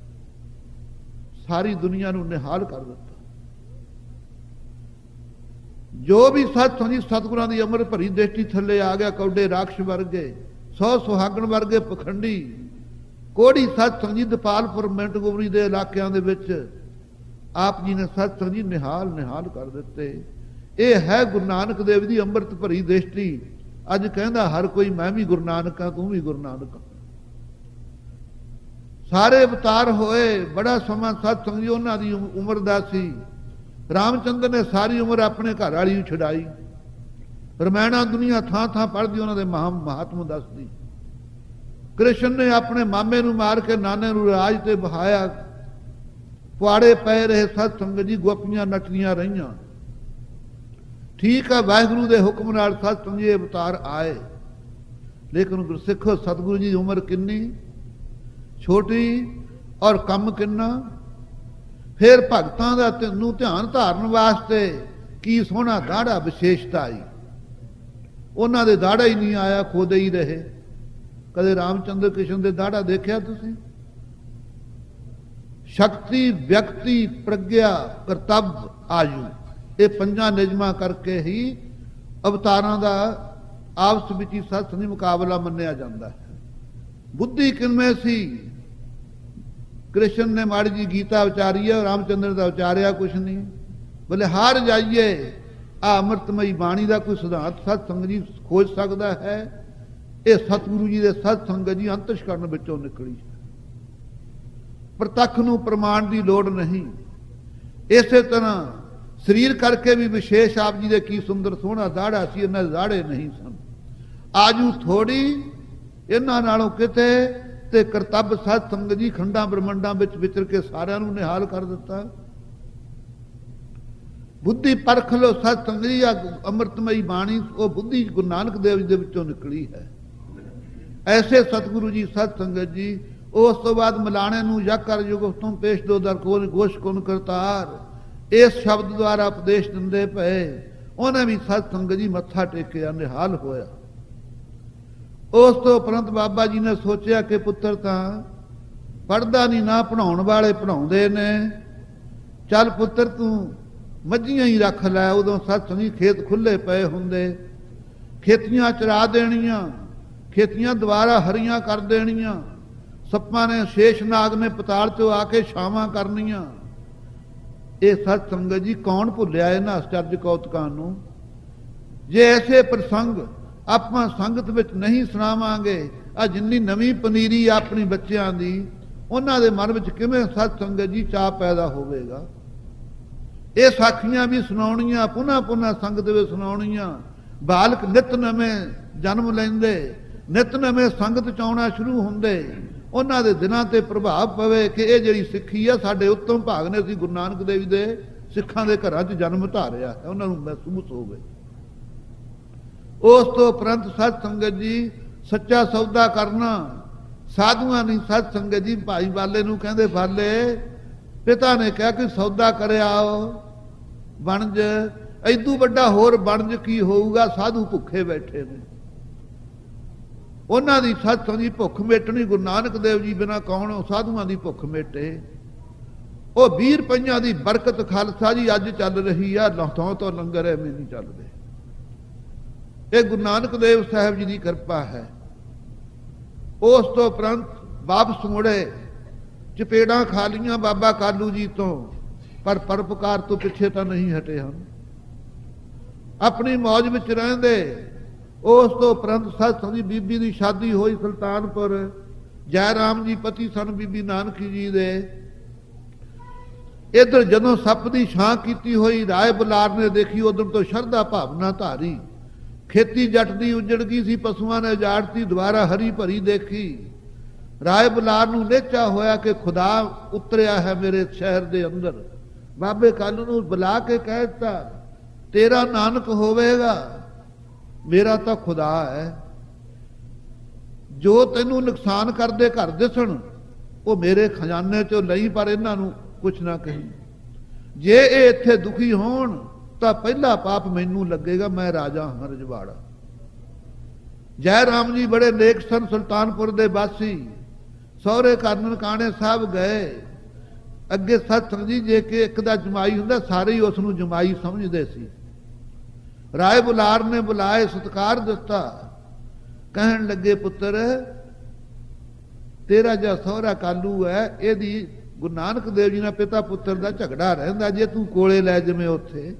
ਸਾਰੀ ਦੁਨੀਆ ਨੂੰ ਨਿਹਾਲ ਕਰ ਦਿੱਤਾ। ਜੋ ਵੀ ਸਤਸੰਗ ਜੀ ਸਤਿਗੁਰਾਂ ਦੀ ਅੰਮ੍ਰਿਤ ਭਰੀ ਦ੍ਰਿਸ਼ਟੀ ਥੱਲੇ ਆ ਗਿਆ, ਕੌਡੇ ਰਾਖਸ਼ ਵਰਗੇ, 100 ਸੁਹਾਗਣ ਵਰਗੇ ਪਖੰਡੀ, ਕੋੜੀ ਸਤਸੰਗ ਜੀ ਦਪਾਲਪੁਰ ਮਿੰਟਗੁਮਰੀ ਦੇ ਇਲਾਕਿਆਂ ਦੇ ਵਿੱਚ ਆਪ ਜੀ ਨੇ ਸਤਸੰਗ ਜੀ ਨਿਹਾਲ ਨਿਹਾਲ ਕਰ ਦਿੱਤੇ। ਇਹ ਹੈ ਗੁਰੂ ਨਾਨਕ ਦੇਵ ਦੀ ਅੰਮ੍ਰਿਤ ਭਰੀ ਦ੍ਰਿਸ਼ਟੀ। ਅੱਜ ਕਹਿੰਦਾ ਹਰ ਕੋਈ ਮੈਂ ਵੀ ਗੁਰੂ ਨਾਨਕ ਹਾਂ, ਤੂੰ ਵੀ ਗੁਰੂ ਨਾਨਕ। ਸਾਰੇ ਅਵਤਾਰ ਹੋਏ, ਬੜਾ ਸਮਾਂ ਸਤਸੰਗ ਜੀ ਉਹਨਾਂ ਦੀ ਉਮਰ ਦਾ ਸੀ। ਰਾਮਚੰਦਰ ਨੇ ਸਾਰੀ ਉਮਰ ਆਪਣੇ ਘਰ ਵਾਲੀ ਨੂੰ ਛਡਾਈ। ਰਮਾਇਣਾ ਦੁਨੀਆ ਥਾਂ ਥਾਂ ਪੜ੍ਹਦੀ, ਉਹਨਾਂ ਦੇ ਮਹਾਤਮ ਦੱਸਦੀ। ਕ੍ਰਿਸ਼ਨ ਨੇ ਆਪਣੇ ਮਾਮੇ ਨੂੰ ਮਾਰ ਕੇ ਨਾਨੇ ਨੂੰ ਰਾਜ ਤੇ ਬਹਾਇਆ। ਪੁਆੜੇ ਪਏ ਰਹੇ ਸਤਸੰਗ ਜੀ, ਗੋਪੀਆਂ ਨੱਚਦੀਆਂ ਰਹੀਆਂ। ਠੀਕ ਹੈ, ਵਾਹਿਗੁਰੂ ਦੇ ਹੁਕਮ ਨਾਲ ਸਤਸੰਗ ਜੀ ਅਵਤਾਰ ਆਏ, ਲੇਕਿਨ ਗੁਰਸਿੱਖੋ ਸਤਿਗੁਰੂ ਜੀ ਦੀ ਉਮਰ ਕਿੰਨੀ ਛੋਟੀ ਔਰ ਕੰਮ ਕਿੰਨਾ। ਫਿਰ ਭਗਤਾਂ ਦਾ ਤੈਨੂੰ ਧਿਆਨ ਧਾਰਨ ਵਾਸਤੇ ਕੀ ਸੋਹਣਾ ਦਾੜਾ ਵਿਸ਼ੇਸ਼ਤਾ ਆਈ। ਉਹਨਾਂ ਦੇ ਦਾੜਾ ਹੀ ਨਹੀਂ ਆਇਆ, ਖੋਦੇ ਹੀ ਰਹੇ। ਕਦੇ ਰਾਮਚੰਦਰ ਕ੍ਰਿਸ਼ਨ ਦੇ ਦਾੜਾ ਦੇਖਿਆ ਤੁਸੀਂ? ਸ਼ਕਤੀ, ਵਿਅਕਤੀ, ਪ੍ਰਗਿਆ, ਕਰਤੱਵ, ਆਯੂ, ਇਹ ਪੰਜਾਂ ਨਿਯਮਾਂ ਕਰਕੇ ਹੀ ਅਵਤਾਰਾਂ ਦਾ ਆਪਸ ਵਿੱਚ ਹੀ ਸਤਸੰਗੀ ਮੁਕਾਬਲਾ ਮੰਨਿਆ ਜਾਂਦਾ ਹੈ। ਬੁੱਧੀ ਕਿਨਮੇ ਸੀ? ਕ੍ਰਿਸ਼ਨ ਨੇ ਮਾੜੀ ਜੀ ਗੀਤਾ ਉਚਾਰੀ ਹੈ, ਰਾਮਚੰਦਰ ਦਾ ਉਚਾਰਿਆ ਕੁਛ ਨਹੀਂ। ਬੋਲੇ ਹਾਰ ਜਾਈਏ, ਆ ਅੰਮ੍ਰਿਤਮਈ ਬਾਣੀ ਦਾ ਕੋਈ ਸਿਧਾਂਤ ਸਤਸੰਗ ਜੀ ਖੋਜ ਸਕਦਾ ਹੈ? ਇਹ ਸਤਿਗੁਰੂ ਜੀ ਦੇ ਸਤਸੰਗ ਜੀ ਅੰਤਸ਼ਕਰਨ ਵਿੱਚੋਂ ਨਿਕਲੀ। ਪ੍ਰਤੱਖ ਨੂੰ ਪ੍ਰਮਾਣ ਦੀ ਲੋੜ ਨਹੀਂ। ਇਸੇ ਤਰ੍ਹਾਂ ਸਰੀਰ ਕਰਕੇ ਵੀ ਵਿਸ਼ੇਸ਼ ਆਪ ਜੀ ਦੇ ਕੀ ਸੁੰਦਰ ਸੋਹਣਾ ਦਾੜਾ ਸੀ, ਇਹਨਾਂ ਦੇ ਦਾੜੇ ਨਹੀਂ ਸਨ। ਆਜੂ ਥੋੜੀ ਇਹਨਾਂ ਨਾਲੋਂ ਕਿਤੇ, ਤੇ ਕਰਤੱਵ ਸਤਸੰਗ ਜੀ ਖੰਡਾਂ ਬ੍ਰਹਮੰਡਾਂ ਵਿੱਚ ਵਿਚਰ ਕੇ ਸਾਰਿਆਂ ਨੂੰ ਨਿਹਾਲ ਕਰ ਦਿੱਤਾ। ਬੁੱਧੀ ਪਰਖ ਲੋ, ਸਤਸੰਗ ਜੀ ਅੰਮ੍ਰਿਤਮਈ ਬਾਣੀ ਉਹ ਬੁੱਧੀ ਗੁਰੂ ਨਾਨਕ ਦੇਵ ਜੀ ਦੇ ਵਿੱਚੋਂ ਨਿਕਲੀ ਹੈ। ਐਸੇ ਸਤਿਗੁਰੂ ਜੀ ਸਤਸੰਗਤ ਜੀ। ਉਸ ਤੋਂ ਬਾਅਦ ਮਲਾਣੇ ਨੂੰ ਜਗ ਕਰ ਯੁਗ ਤੋਂ ਪੇਸ਼ ਦੋ ਦਰ ਕੋਨ ਗੋਸ਼ ਕੋਨ ਕਰਤਾਰ, ਇਸ ਸ਼ਬਦ ਦੁਆਰਾ ਉਪਦੇਸ਼ ਦਿੰਦੇ ਪਏ। ਉਹਨੇ ਵੀ ਸਤਸੰਗਤ ਜੀ ਮੱਥਾ ਟੇਕਿਆ, ਨਿਹਾਲ ਹੋਇਆ। ਉਸ ਤੋਂ ਉਪਰੰਤ ਬਾਬਾ ਜੀ ਨੇ ਸੋਚਿਆ ਕਿ ਪੁੱਤਰ ਤਾਂ ਪੜ੍ਹਦਾ ਨਹੀਂ, ਨਾ ਪੜ੍ਹਾਉਣ ਵਾਲੇ ਪੜ੍ਹਾਉਂਦੇ ਨੇ। ਚੱਲ ਪੁੱਤਰ ਤੂੰ ਮੱਝੀਆਂ ਹੀ ਰੱਖ ਲੈ। ਉਦੋਂ ਸਤਸੰਗੀ ਖੇਤ ਖੁੱਲੇ ਪਏ ਹੁੰਦੇ, ਖੇਤੀਆਂ ਚਰਾ ਦੇਣੀਆਂ, ਖੇਤੀਆਂ ਦੁਬਾਰਾ ਹਰੀਆਂ ਕਰ ਦੇਣੀਆਂ। ਸੱਪਾਂ ਨੇ, ਸ਼ੇਸ਼ਨਾਗ ਨੇ ਪਤਾਲ ਚੋਂ ਆ ਕੇ ਛਾਵਾਂ ਕਰਨੀਆਂ। ਇਹ ਸਤਸੰਗਤ ਜੀ ਕੌਣ ਭੁੱਲਿਆ ਇਹਨਾਂ ਅਚਰਜ ਕੌਤਕਾਂ ਨੂੰ? ਜੇ ਐਸੇ ਪ੍ਰਸੰਗ ਆਪਾਂ ਸੰਗਤ ਵਿੱਚ ਨਹੀਂ ਸੁਣਾਵਾਂਗੇ, ਆ ਜਿੰਨੀ ਨਵੀਂ ਪਨੀਰੀ ਆਪਣੀ ਬੱਚਿਆਂ ਦੀ, ਉਹਨਾਂ ਦੇ ਮਨ ਵਿੱਚ ਕਿਵੇਂ ਸਤਸੰਗਤ ਜੀ ਚਾਅ ਪੈਦਾ ਹੋਵੇਗਾ? ਇਹ ਸਾਖੀਆਂ ਵੀ ਸੁਣਾਉਣੀਆਂ, ਪੁਨ੍ਹਾ ਪੁਨ੍ਹਾ ਸੰਗਤ ਵਿੱਚ ਸੁਣਾਉਣੀਆਂ। ਬਾਲਕ ਨਿਤ ਨਵੇਂ ਜਨਮ ਲੈਂਦੇ, ਨਿਤ ਨਵੇਂ ਸੰਗਤ ਚ ਆਉਣਾ ਸ਼ੁਰੂ ਹੁੰਦੇ। ਉਹਨਾਂ ਦੇ ਦਿਨਾਂ ਤੇ ਪ੍ਰਭਾਵ ਪਵੇ ਕਿ ਇਹ ਜਿਹੜੀ ਸਿੱਖੀ ਆ ਸਾਡੇ ਉੱਤਮ ਭਾਗ ਨੇ, ਅਸੀਂ ਗੁਰੂ ਨਾਨਕ ਦੇਵ ਦੇ ਸਿੱਖਾਂ ਦੇ ਘਰਾਂ 'ਚ ਜਨਮ ਧਾਰਿਆ ਹੈ, ਉਹਨਾਂ ਨੂੰ ਮਹਿਸੂਸ ਹੋਵੇ। ਉਸ ਤੋਂ ਉਪਰੰਤ ਸਤਸੰਗਤ ਜੀ ਸੱਚਾ ਸੌਦਾ ਕਰਨਾ। ਸਾਧੂਆਂ ਦੀ ਸਤਸੰਗਤ ਜੀ ਭਾਈ ਵਾਲੇ ਨੂੰ ਕਹਿੰਦੇ, ਵਾਲੇ ਪਿਤਾ ਨੇ ਕਿਹਾ ਕਿ ਸੌਦਾ ਕਰਿਆ ਬਣਜ, ਐਦੂ ਵੱਡਾ ਹੋਰ ਬਣਜ ਕੀ ਹੋਊਗਾ? ਸਾਧੂ ਭੁੱਖੇ ਬੈਠੇ ਨੇ। ਉਹਨਾਂ ਦੀ ਸਤਸੰਗ ਦੀ ਭੁੱਖ ਮੇਟਣੀ ਗੁਰੂ ਨਾਨਕ ਦੇਵ ਜੀ ਬਿਨਾਂ ਕੌਣ ਸਾਧੂਆਂ ਦੀ ਭੁੱਖ ਮੇਟੇ? ਉਹ 20 ਰੁਪਈਆਂ ਦੀ ਬਰਕਤ ਖਾਲਸਾ ਜੀ ਅੱਜ ਚੱਲ ਰਹੀ ਆ, ਲਾਹੌਰ ਤੋਂ ਲੰਗਰ ਐਵੇਂ ਨਹੀਂ ਚੱਲਦੇ। ਇਹ ਗੁਰੂ ਨਾਨਕ ਦੇਵ ਸਾਹਿਬ ਜੀ ਦੀ ਕਿਰਪਾ ਹੈ। ਉਸ ਤੋਂ ਉਪਰੰਤ ਵਾਪਸ ਮੁੜੇ, ਚਪੇੜਾਂ ਖਾ ਲੀਆਂ ਬਾਬਾ ਕਾਲੂ ਜੀ ਤੋਂ, ਪਰ ਪਰਪਕਾਰ ਤੋਂ ਪਿੱਛੇ ਤਾਂ ਨਹੀਂ ਹਟੇ ਹਨ, ਆਪਣੀ ਮੌਜ ਵਿੱਚ ਰਹਿੰਦੇ। ਉਸ ਤੋਂ ਉਪਰੰਤ ਸਤਸੰਗ ਦੀ ਬੀਬੀ ਦੀ ਸ਼ਾਦੀ ਹੋਈ ਸੁਲਤਾਨਪੁਰ। ਜੈ ਰਾਮ ਜੀ ਪਤੀ ਸਨ ਬੀਬੀ ਨਾਨਕੀ ਜੀ ਦੇ। ਇੱਧਰ ਜਦੋਂ ਸੱਪ ਦੀ ਛਾਂ ਕੀਤੀ ਹੋਈ ਰਾਏ ਬੁਲਾਰ ਨੇ ਦੇਖੀ, ਉਧਰ ਤੋਂ ਸ਼ਰਧਾ ਭਾਵਨਾ ਧਾਰੀ। ਖੇਤੀ ਜੱਟ ਦੀ ਉਜੜ ਗਈ ਸੀ, ਪਸ਼ੂਆਂ ਨੇ ਉਜਾੜਤੀ, ਦੁਬਾਰਾ ਹਰੀ ਭਰੀ ਦੇਖੀ। ਰਾਏ ਬੁਲਾਰ ਨੂੰ ਨੇਚਾ ਹੋਇਆ ਕਿ ਖੁਦਾ ਉਤਰਿਆ ਹੈ ਮੇਰੇ ਸ਼ਹਿਰ ਦੇ ਅੰਦਰ। ਬਾਬੇ ਕਾਲੂ ਨੂੰ ਬੁਲਾ ਕੇ ਕਹਿ ਦਿੱਤਾ, ਤੇਰਾ ਨਾਨਕ ਹੋਵੇਗਾ, ਮੇਰਾ ਤਾਂ ਖੁਦਾ ਹੈ। ਜੋ ਤੈਨੂੰ ਨੁਕਸਾਨ ਕਰਦੇ ਘਰ ਦਿਸਣ, ਉਹ ਮੇਰੇ ਖਜ਼ਾਨੇ ਚੋਂ ਲਈ, ਪਰ ਇਹਨਾਂ ਨੂੰ ਕੁਛ ਨਾ ਕਹੀ। ਜੇ ਇਹ ਇੱਥੇ ਦੁਖੀ ਹੋਣ ਤਾਂ ਪਹਿਲਾ ਪਾਪ ਮੈਨੂੰ ਲੱਗੇਗਾ, ਮੈਂ ਰਾਜਾ ਹਾਂ ਰਜਵਾੜਾ। ਜੈ ਰਾਮ ਜੀ ਬੜੇ ਨੇਕ ਸਨ, ਸੁਲਤਾਨਪੁਰ ਦੇ ਵਾਸੀ। ਸਹੁਰੇ ਘਰ ਨਨਕਾਣੇ ਸਾਹਿਬ ਗਏ। ਅੱਗੇ ਸਤਸੰਗ ਜੀ ਜੇ ਕਿ ਇੱਕ ਦਾ ਜਮਾਈ ਹੁੰਦਾ, ਸਾਰੇ ਹੀ ਉਸ ਨੂੰ ਜਮਾਈ ਸਮਝਦੇ ਸੀ। ਰਾਏ ਬੁਲਾਰ ਨੇ ਬੁਲਾਏ, ਸਤਿਕਾਰ ਦਿੱਤਾ। ਕਹਿਣ ਲੱਗੇ ਪੁੱਤਰ ਤੇਰਾ ਜਿਹੜਾ ਸਹੁਰਾ ਕਾਲੂ ਹੈ, ਇਹਦੀ ਗੁਰੂ ਨਾਨਕ ਦੇਵ ਜੀ ਨਾਲ ਪਿਤਾ ਪੁੱਤਰ ਦਾ ਝਗੜਾ ਰਹਿੰਦਾ, ਜੇ ਤੂੰ ਕੋਲੇ ਲੈ ਜਵੇਂ ਉੱਥੇ।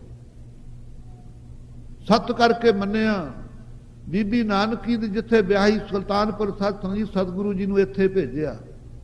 ਸੱਤ ਕਰਕੇ ਮੰਨਿਆ। ਬੀਬੀ ਨਾਨਕੀ ਦੀ ਜਿੱਥੇ ਵਿਆਹੀ ਸੁਲਤਾਨਪੁਰ ਸਤਸੰਗ ਜੀ ਸਤਿਗੁਰੂ ਜੀ ਨੂੰ ਇੱਥੇ ਭੇਜਿਆ।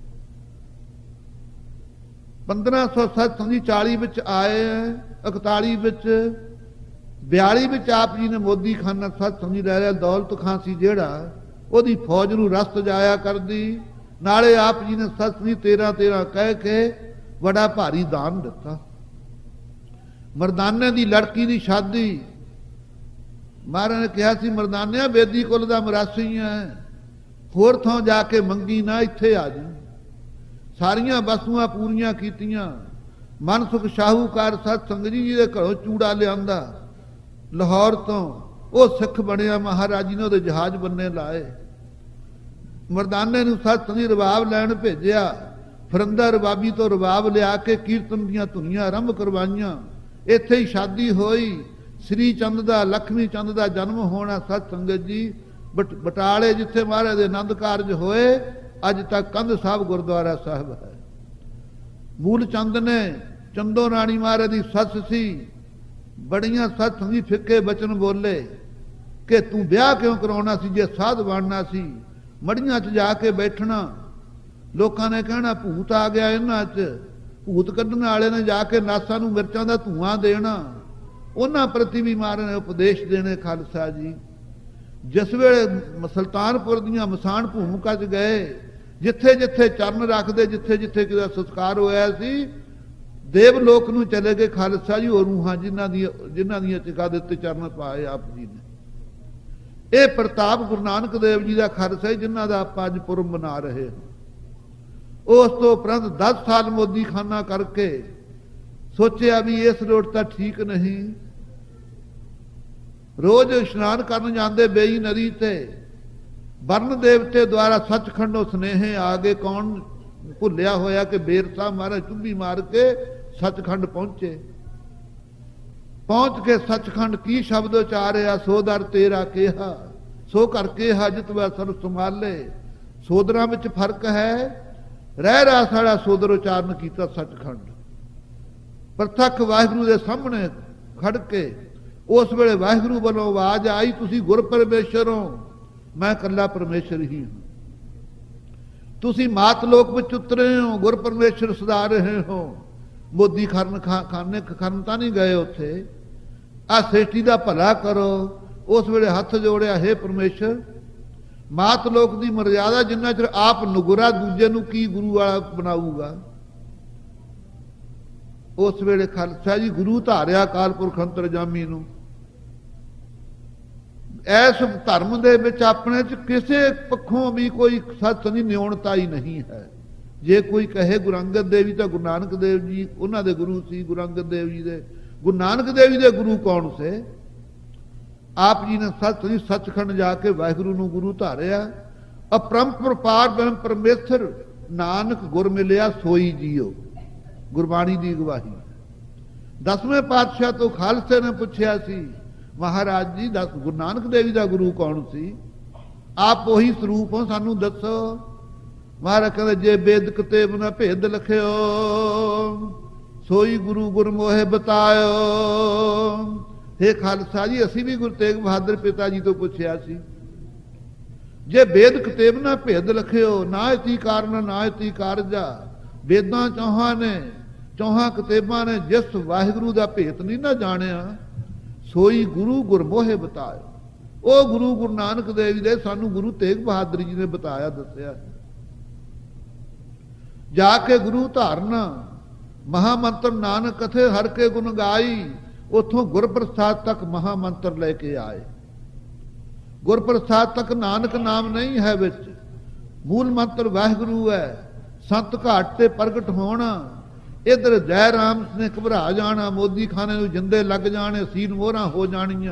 1540 40 ਵਿੱਚ ਆਏ, 41 ਵਿੱਚ, 42 ਵਿੱਚ ਆਪ ਜੀ ਨੇ ਮੋਦੀ ਖਾਨਾ ਸਤਸੰਗ ਜੀ ਲੈ ਲਿਆ। ਦੌਲਤ ਖਾਂ ਸੀ ਜਿਹੜਾ, ਉਹਦੀ ਫੌਜ ਨੂੰ ਰਸਤ ਜਾਇਆ ਕਰਦੀ। ਨਾਲੇ ਆਪ ਜੀ ਨੇ ਸਤਸੰਗ ਜੀ 13 ਕਹਿ ਕੇ ਬੜਾ ਭਾਰੀ ਦਾਨ ਦਿੱਤਾ। ਮਰਦਾਨੇ ਦੀ ਲੜਕੀ ਦੀ ਸ਼ਾਦੀ, ਮਹਾਰਾਜ ਨੇ ਕਿਹਾ ਸੀ ਮਰਦਾਨਿਆ ਬੇਦੀ ਕੁਲ ਦਾ ਮਰਾਸੀ ਹੈ, ਹੋਰ ਥਾਂ ਜਾ ਕੇ ਮੰਗੀ ਨਾ, ਇੱਥੇ ਆ ਜਾ। ਸਾਰੀਆਂ ਵਸਤੂਆਂ ਪੂਰੀਆਂ ਕੀਤੀਆਂ। ਮਨ ਸੁਖ ਸ਼ਾਹੂਕਾਰ ਸਤਸੰਗ ਜੀ ਦੇ ਘਰੋਂ ਚੂੜਾ ਲਿਆਂਦਾ ਲਾਹੌਰ ਤੋਂ, ਉਹ ਸਿੱਖ ਬਣਿਆ। ਮਹਾਰਾਜ ਜੀ ਨੇ ਉਹਦੇ ਜਹਾਜ਼ ਬੰਨੇ ਲਾਏ। ਮਰਦਾਨੇ ਨੂੰ ਸਤਸੰਗ ਜੀ ਰਬਾਬ ਲੈਣ ਭੇਜਿਆ। ਫਰਿੰਦਾ ਰਬਾਬੀ ਤੋਂ ਰਬਾਬ ਲਿਆ ਕੇ ਕੀਰਤਨ ਦੀਆਂ ਧੁਨੀਆਂ ਆਰੰਭ ਕਰਵਾਈਆਂ। ਇੱਥੇ ਹੀ ਸ਼ਾਦੀ ਹੋਈ। ਸ੍ਰੀ ਚੰਦ ਦਾ, ਲక్ష్ਮੀ ਚੰਦ ਦਾ ਜਨਮ ਹੋਣਾ। ਸਤ ਸੰਗਤ ਜੀ ਬਟਾਲੇ ਜਿੱਥੇ ਮਹਾਰਾਜ ਦੇ ਆਨੰਦ ਕਾਰਜ ਹੋਏ, ਅੱਜ ਤੱਕ ਕੰਧ ਸਾਹਿਬ ਗੁਰਦੁਆਰਾ ਸਾਹਿਬ ਹੈ। ਮੂਲ ਚੰਦ ਨੇ, ਚੰਦੋ ਰਾਣੀ ਮਹਾਰਾਜ ਦੀ ਸੱਸ ਸੀ। ਬੜੀਆਂ ਸਤ ਸੰਗੀ ਫਿੱਕੇ ਬਚਨ ਬੋਲੇ ਕਿ ਤੂੰ ਵਿਆਹ ਕਿਉਂ ਕਰਾਉਣਾ ਸੀ ਜੇ ਸਾਧ ਬਣਨਾ ਸੀ। ਮੜੀਆਂ 'ਚ ਜਾ ਕੇ ਬੈਠਣਾ, ਲੋਕਾਂ ਨੇ ਕਹਿਣਾ ਭੂਤ ਆ ਗਿਆ ਇਹਨਾਂ 'ਚ। ਭੂਤ ਕੱਢਣ ਵਾਲੇ ਨੇ ਜਾ ਕੇ ਨਾਸਾਂ ਨੂੰ ਮਿਰਚਾਂ ਦਾ ਧੂਆਂ ਦੇਣਾ। ਉਹਨਾਂ ਪ੍ਰਤੀ ਵੀ ਮਹਾਰਾਜ ਨੇ ਉਪਦੇਸ਼ ਦੇਣੇ। ਖਾਲਸਾ ਜੀ ਜਿਸ ਵੇਲੇ ਸੁਲਤਾਨਪੁਰ ਦੀਆਂ ਮਸਾਨ ਭੂਮਿਕਾ 'ਚ ਗਏ, ਜਿੱਥੇ ਜਿੱਥੇ ਚਰਨ ਰੱਖਦੇ, ਜਿੱਥੇ ਜਿੱਥੇ ਕਿਦਾ ਸੰਸਕਾਰ ਹੋਇਆ ਸੀ, ਦੇਵ ਲੋਕ ਨੂੰ ਚਲੇ ਗਏ। ਖਾਲਸਾ ਜੀ ਉਹ ਰੂਹਾਂ ਜਿਨ੍ਹਾਂ ਦੀਆਂ ਚਿਕਾ ਦਿੱਤੇ ਚਰਨ ਪਾਏ ਆਪ ਜੀ ਨੇ। ਇਹ ਪ੍ਰਤਾਪ ਗੁਰੂ ਨਾਨਕ ਦੇਵ ਜੀ ਦਾ ਖਾਲਸਾ, ਜਿਨ੍ਹਾਂ ਦਾ ਆਪਾਂ ਅੱਜ ਪੁਰਬ ਮਨਾ ਰਹੇ ਹਾਂ। ਉਸ ਤੋਂ ਉਪਰੰਤ 10 ਸਾਲ ਮੋਦੀ ਖਾਨਾ ਕਰਕੇ ਸੋਚਿਆ ਵੀ ਇਸ ਰੋਡ ਤਾਂ ਠੀਕ ਨਹੀਂ। ਰੋਜ਼ ਇਸ਼ਨਾਨ ਕਰਨ ਜਾਂਦੇ ਬੇਈ ਨਦੀ ਤੇ, ਵਰਨ ਦੇਵਤੇ ਦੁਆਰਾ ਸੱਚਖੰਡੋਂ ਸੁਨੇਹੇ ਆ ਗਏ। ਕੌਣ ਭੁੱਲਿਆ ਹੋਇਆ ਕਿ ਬੇਰ ਸਾਹਿਬ ਮਹਾਰਾਜ ਚੁੰਬੀ ਮਾਰ ਕੇ ਸੱਚਖੰਡ ਪਹੁੰਚੇ। ਪਹੁੰਚ ਕੇ ਸੱਚਖੰਡ ਕੀ ਸ਼ਬਦ ਉਚਾਰਿਆ, ਸੋ ਦਰ ਤੇਰਾ ਕਿਹਾ, ਸੋ ਕਰ ਕਿਹਾ ਜਿਤ ਵੈ ਸਰਬ ਸੰਭਾਲੇ। ਸੋਦਰਾਂ ਵਿੱਚ ਫਰਕ ਹੈ। ਰਹਿ ਰਾ ਸਾਡਾ ਸੋਦਰ ਉਚਾਰਨ ਕੀਤਾ ਸੱਚਖੰਡ। ਪ੍ਰਤੱਖ ਵਾਹਿਗੁਰੂ ਦੇ ਸਾਹਮਣੇ ਖੜ ਕੇ ਉਸ ਵੇਲੇ ਵਾਹਿਗੁਰੂ ਵੱਲੋਂ ਆਵਾਜ਼ ਆਈ, ਤੁਸੀਂ ਗੁਰ ਪਰਮੇਸ਼ਰ ਹੋ, ਮੈਂ ਇਕੱਲਾ ਪਰਮੇਸ਼ਰ ਹੀ ਹਾਂ। ਤੁਸੀਂ ਮਾਤ ਲੋਕ ਵਿੱਚ ਉਤਰੇ ਹੋ, ਗੁਰ ਪਰਮੇਸ਼ਰ ਸਦਾ ਰਹੇ ਹੋ। ਮੋਦੀ ਖਾਨੇ ਤਾਂ ਨਹੀਂ ਗਏ ਉੱਥੇ। ਆ ਸ੍ਰਿਸ਼ਟੀ ਦਾ ਭਲਾ ਕਰੋ। ਉਸ ਵੇਲੇ ਹੱਥ ਜੋੜਿਆ, ਹੇ ਪਰਮੇਸ਼ਰ, ਮਾਤ ਲੋਕ ਦੀ ਮਰਜ਼ਾਦਾ ਜਿੰਨਾ ਚਿਰ ਆਪ ਨੁਗਰਾ, ਦੂਜੇ ਨੂੰ ਕੀ ਗੁਰੂ ਵਾਲਾ ਬਣਾਊਗਾ। ਉਸ ਵੇਲੇ ਖਾਲਸਾ ਜੀ ਗੁਰੂ ਧਾਰਿਆ ਅਕਾਲ ਪੁਰਖ ਅੰਤਰਜਾਮੀ ਨੂੰ। ਇਸ ਧਰਮ ਦੇ ਵਿੱਚ ਆਪਣੇ 'ਚ ਕਿਸੇ ਪੱਖੋਂ ਵੀ ਕੋਈ ਸੱਚ ਦੀ ਨਿਉਣਤਾ ਹੀ ਨਹੀਂ ਹੈ। ਜੇ ਕੋਈ ਕਹੇ ਗੁਰੂ ਅੰਗਦ ਦੇਵ ਜੀ ਤਾਂ ਗੁਰੂ ਨਾਨਕ ਦੇਵ ਜੀ ਉਹਨਾਂ ਦੇ ਗੁਰੂ ਸੀ। ਗੁਰੂ ਅੰਗਦ ਦੇਵ ਜੀ ਦੇ, ਗੁਰੂ ਨਾਨਕ ਦੇਵ ਜੀ ਦੇ ਗੁਰੂ ਕੌਣ ਸੇ? ਆਪ ਜੀ ਨੇ ਸੱਚਖੰਡ ਜਾ ਕੇ ਵਾਹਿਗੁਰੂ ਨੂੰ ਗੁਰੂ ਧਾਰਿਆ। ਅਪਰੰਪਰ ਪਾਰ ਬ੍ਰਹਮ ਪਰਮੇਸ਼ਰ ਨਾਨਕ ਗੁਰ ਮਿਲਿਆ ਸੋਈ ਜੀਓ। ਗੁਰਬਾਣੀ ਦੀ ਗਵਾਹੀ। 10ਵੇਂ ਪਾਤਸ਼ਾਹ ਤੋਂ ਖਾਲਸੇ ਨੇ ਪੁੱਛਿਆ ਸੀ, ਮਹਾਰਾਜ ਜੀ ਦੱਸ ਗੁਰੂ ਨਾਨਕ ਦੇਵ ਜੀ ਦਾ ਗੁਰੂ ਕੌਣ ਸੀ? ਆਪ ਉਹੀ ਸਰੂਪ ਹੋ, ਸਾਨੂੰ ਦੱਸੋ। ਮਹਾਰਾਜ ਕਹਿੰਦੇ ਜੇ ਬੇਦ ਕਿਤੇਬ ਨਾ ਭੇਦ ਲਖਿਓ, ਸੋਈ ਗੁਰੂ ਗੁਰਮੋਹਿ ਬਤਾਇਓ। ਹੇ ਖਾਲਸਾ ਜੀ ਅਸੀਂ ਵੀ ਗੁਰੂ ਤੇਗ ਬਹਾਦਰ ਪਿਤਾ ਜੀ ਤੋਂ ਪੁੱਛਿਆ ਸੀ, ਜੇ ਬੇਦ ਕਿਤੇਬ ਨਾ ਭੇਦ ਲਖਿਓ, ਨਾ ਇਤੀ ਕਾਰਨ ਨਾ ਇਤੀ ਕਾਰਜਾ। ਵੇਦਾਂ ਚੌਹਾਂ ਨੇ, ਚੌਹਾਂ ਕਿਤਾਬਾਂ ਨੇ ਜਿਸ ਵਾਹਿਗੁਰੂ ਦਾ ਭੇਤ ਨਹੀਂ ਨਾ ਜਾਣਿਆ, ਸੋਈ ਗੁਰੂ ਗੁਰਮੋਹਿ ਬਤਾਇਓ। ਉਹ ਗੁਰੂ ਗੁਰੂ ਨਾਨਕ ਦੇਵ ਜੀ ਦੇ ਸਾਨੂੰ ਗੁਰੂ ਤੇਗ ਬਹਾਦਰ ਜੀ ਨੇ ਬਤਾਇਆ, ਦੱਸਿਆ। ਜਾ ਕੇ ਗੁਰੂ ਧਾਰਨਾ, ਮਹਾਮੰਤਰ ਨਾਨਕ ਕਥੇ ਹਰ ਕੇ ਗੁਣ ਗਾਈ। ਉਥੋਂ ਗੁਰਪ੍ਰਸਾਦ ਤੱਕ ਮਹਾਮੰਤਰ ਲੈ ਕੇ ਆਏ। ਗੁਰਪ੍ਰਸਾਦ ਤੱਕ ਨਾਨਕ ਨਾਮ ਨਹੀਂ ਹੈ ਵਿੱਚ, ਮੂਲ ਮੰਤਰ ਵਾਹਿਗੁਰੂ ਹੈ। ਸੰਤ ਘਾਟ ਤੇ ਪ੍ਰਗਟ ਹੋਣਾ, ਇਧਰ ਜੈ ਰਾਮ ਨੇ ਘਬਰਾ ਜਾਣਾ, ਮੋਦੀ ਖਾਨੇ ਨੂੰ ਜਿੰਦੇ ਲੱਗ ਜਾਣੇ, ਸੀਨ ਮੋਹਰਾਂ ਹੋ ਜਾਣੀਆਂ,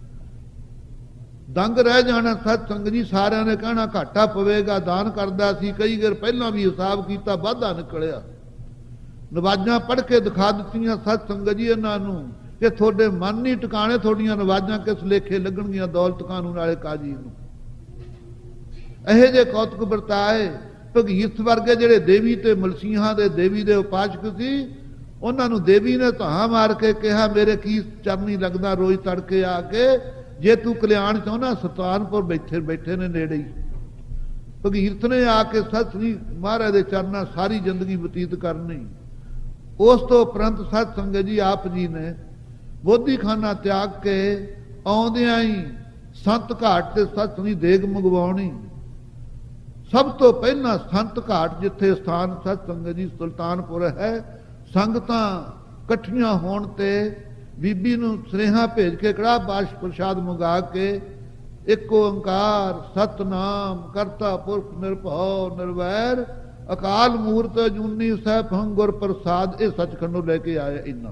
ਦੰਗ ਰਹਿ ਜਾਣਾ। ਸਤ ਸੰਗ ਜੀ ਸਾਰਿਆਂ ਨੇ ਕਹਿਣਾ ਘਾਟਾ ਪਵੇਗਾ। ਦਾਨ ਕਰਦਾ ਸੀ, ਕਈ ਵਾਰ ਪਹਿਲਾਂ ਵੀ ਹਿਸਾਬ ਕੀਤਾ, ਵਾਧਾ ਨਿਕਲਿਆ। ਨਵਾਜ਼ਾਂ ਪੜ੍ਹ ਕੇ ਦਿਖਾ ਦਿੱਤੀਆਂ ਸਤ ਸੰਗਤ ਜੀ ਇਹਨਾਂ ਨੂੰ, ਕਿ ਤੁਹਾਡੇ ਮਨ ਨਹੀਂ ਟਿਕਾਣੇ, ਤੁਹਾਡੀਆਂ ਨਵਾਜ਼ਾਂ ਕਿਸ ਲੇਖੇ ਲੱਗਣਗੀਆਂ ਦੌਲਤ ਕਾਨੂੰਨ ਵਾਲੇ ਕਾਜੀ ਨੂੰ। ਇਹੋ ਜਿਹੇ ਕੌਤਕ ਵਰਤਾਏ। ਭਗੀਰਥ ਵਰਗੇ ਜਿਹੜੇ ਦੇਵੀ ਤੇ ਮਲਸੀਹਾਂ ਦੇ ਦੇਵੀ ਦੇ ਉਪਾਸਕ ਸੀ, ਉਹਨਾਂ ਨੂੰ ਦੇਵੀ ਨੇ ਧਾਹਾਂ ਮਾਰ ਕੇ ਕਿਹਾ ਮੇਰੇ ਕੀ ਚਰਨੀ ਲੱਗਦਾ ਰੋਜ਼ ਤੜਕੇ ਆ ਕੇ, ਜੇ ਤੂੰ ਕਲਿਆਣ ਚਾਹੁੰਦਾ ਸੁਲਤਾਨਪੁਰ ਬੈਠੇ ਬੈਠੇ ਨੇ ਨੇੜੇ ਹੀ। ਭਗੀਰਥ ਨੇ ਆ ਕੇ ਸਤਿ ਸ੍ਰੀ ਮਹਾਰਾਜ ਦੇ ਚਰਨਾਂ ਸਾਰੀ ਜ਼ਿੰਦਗੀ ਬਤੀਤ ਕਰਨੀ। ਉਸ ਤੋਂ ਉਪਰੰਤ ਸਤ ਸੰਗਤ ਜੀ ਆਪ ਜੀ ਨੇ ਬੋਧੀਖਾਨਾ ਤਿਆਗ ਕੇ ਆਉਂਦਿਆਂ ਹੀ ਸੰਤ ਘਾਟ ਤੇ ਸਤਿ ਸ੍ਰੀ ਦੇਗ ਮੰਗਵਾਉਣੀ। ਸਭ ਤੋਂ ਪਹਿਲਾਂ ਸੰਤ ਘਾਟ ਜਿੱਥੇ ਸਥਾਨ ਸਤ ਸੰਗਤ ਜੀ ਸੁਲਤਾਨਪੁਰ ਹੈ, ਸੰਗਤਾਂ ਇਕੱਠੀਆਂ ਹੋਣ ਤੇ ਬੀਬੀ ਨੂੰ ਸੁਨੇਹਾ ਭੇਜ ਕੇ ਕੜਾਹ ਬਾਸ਼ ਪ੍ਰਸ਼ਾਦ ਮੰਗਾ ਕੇ ਇੱਕ ਓੰਕਾਰ ਸਤਨਾਮ ਕਰਤਾ ਪੁਰਖ ਨਿਰਭਉ ਨਿਰਵੈਰ ਅਕਾਲ ਮੂਰਤ ਅਜੂਨੀ ਸੈਭੰ ਗੁਰ ਪ੍ਰਸਾਦ, ਇਹ ਸੱਚਖੰਡੋਂ ਲੈ ਕੇ ਆਏ। ਇੰਨਾ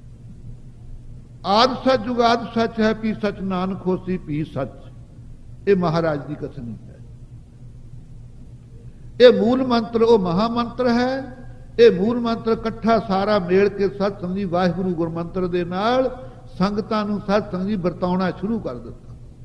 ਆਦ ਸੱਚ ਜੁਗਾਦ ਸੱਚ ਹੈ, ਪੀ ਸੱਚ ਨਾਨਕ ਹੋਸੀ ਪੀ ਸੱਚ, ਇਹ ਮਹਾਰਾਜ ਦੀ ਕਥਨੀ ਹੈ। ਇਹ ਮੂਲ ਮੰਤਰ ਉਹ ਮਹਾ ਮੰਤਰ ਹੈ। ਇਹ ਮੂਲ ਮੰਤਰ ਇਕੱਠਾ ਸਾਰਾ ਮੇਲ ਕੇ ਸਤ ਸੰਗੀ ਵਾਹਿਗੁਰੂ ਗੁਰਮੰਤਰ ਦੇ ਨਾਲ ਸੰਗਤਾਂ ਨੂੰ ਸਤ ਸੰਗੀ ਵਰਤਾਉਣਾ ਸ਼ੁਰੂ ਕਰ ਦਿੱਤਾ।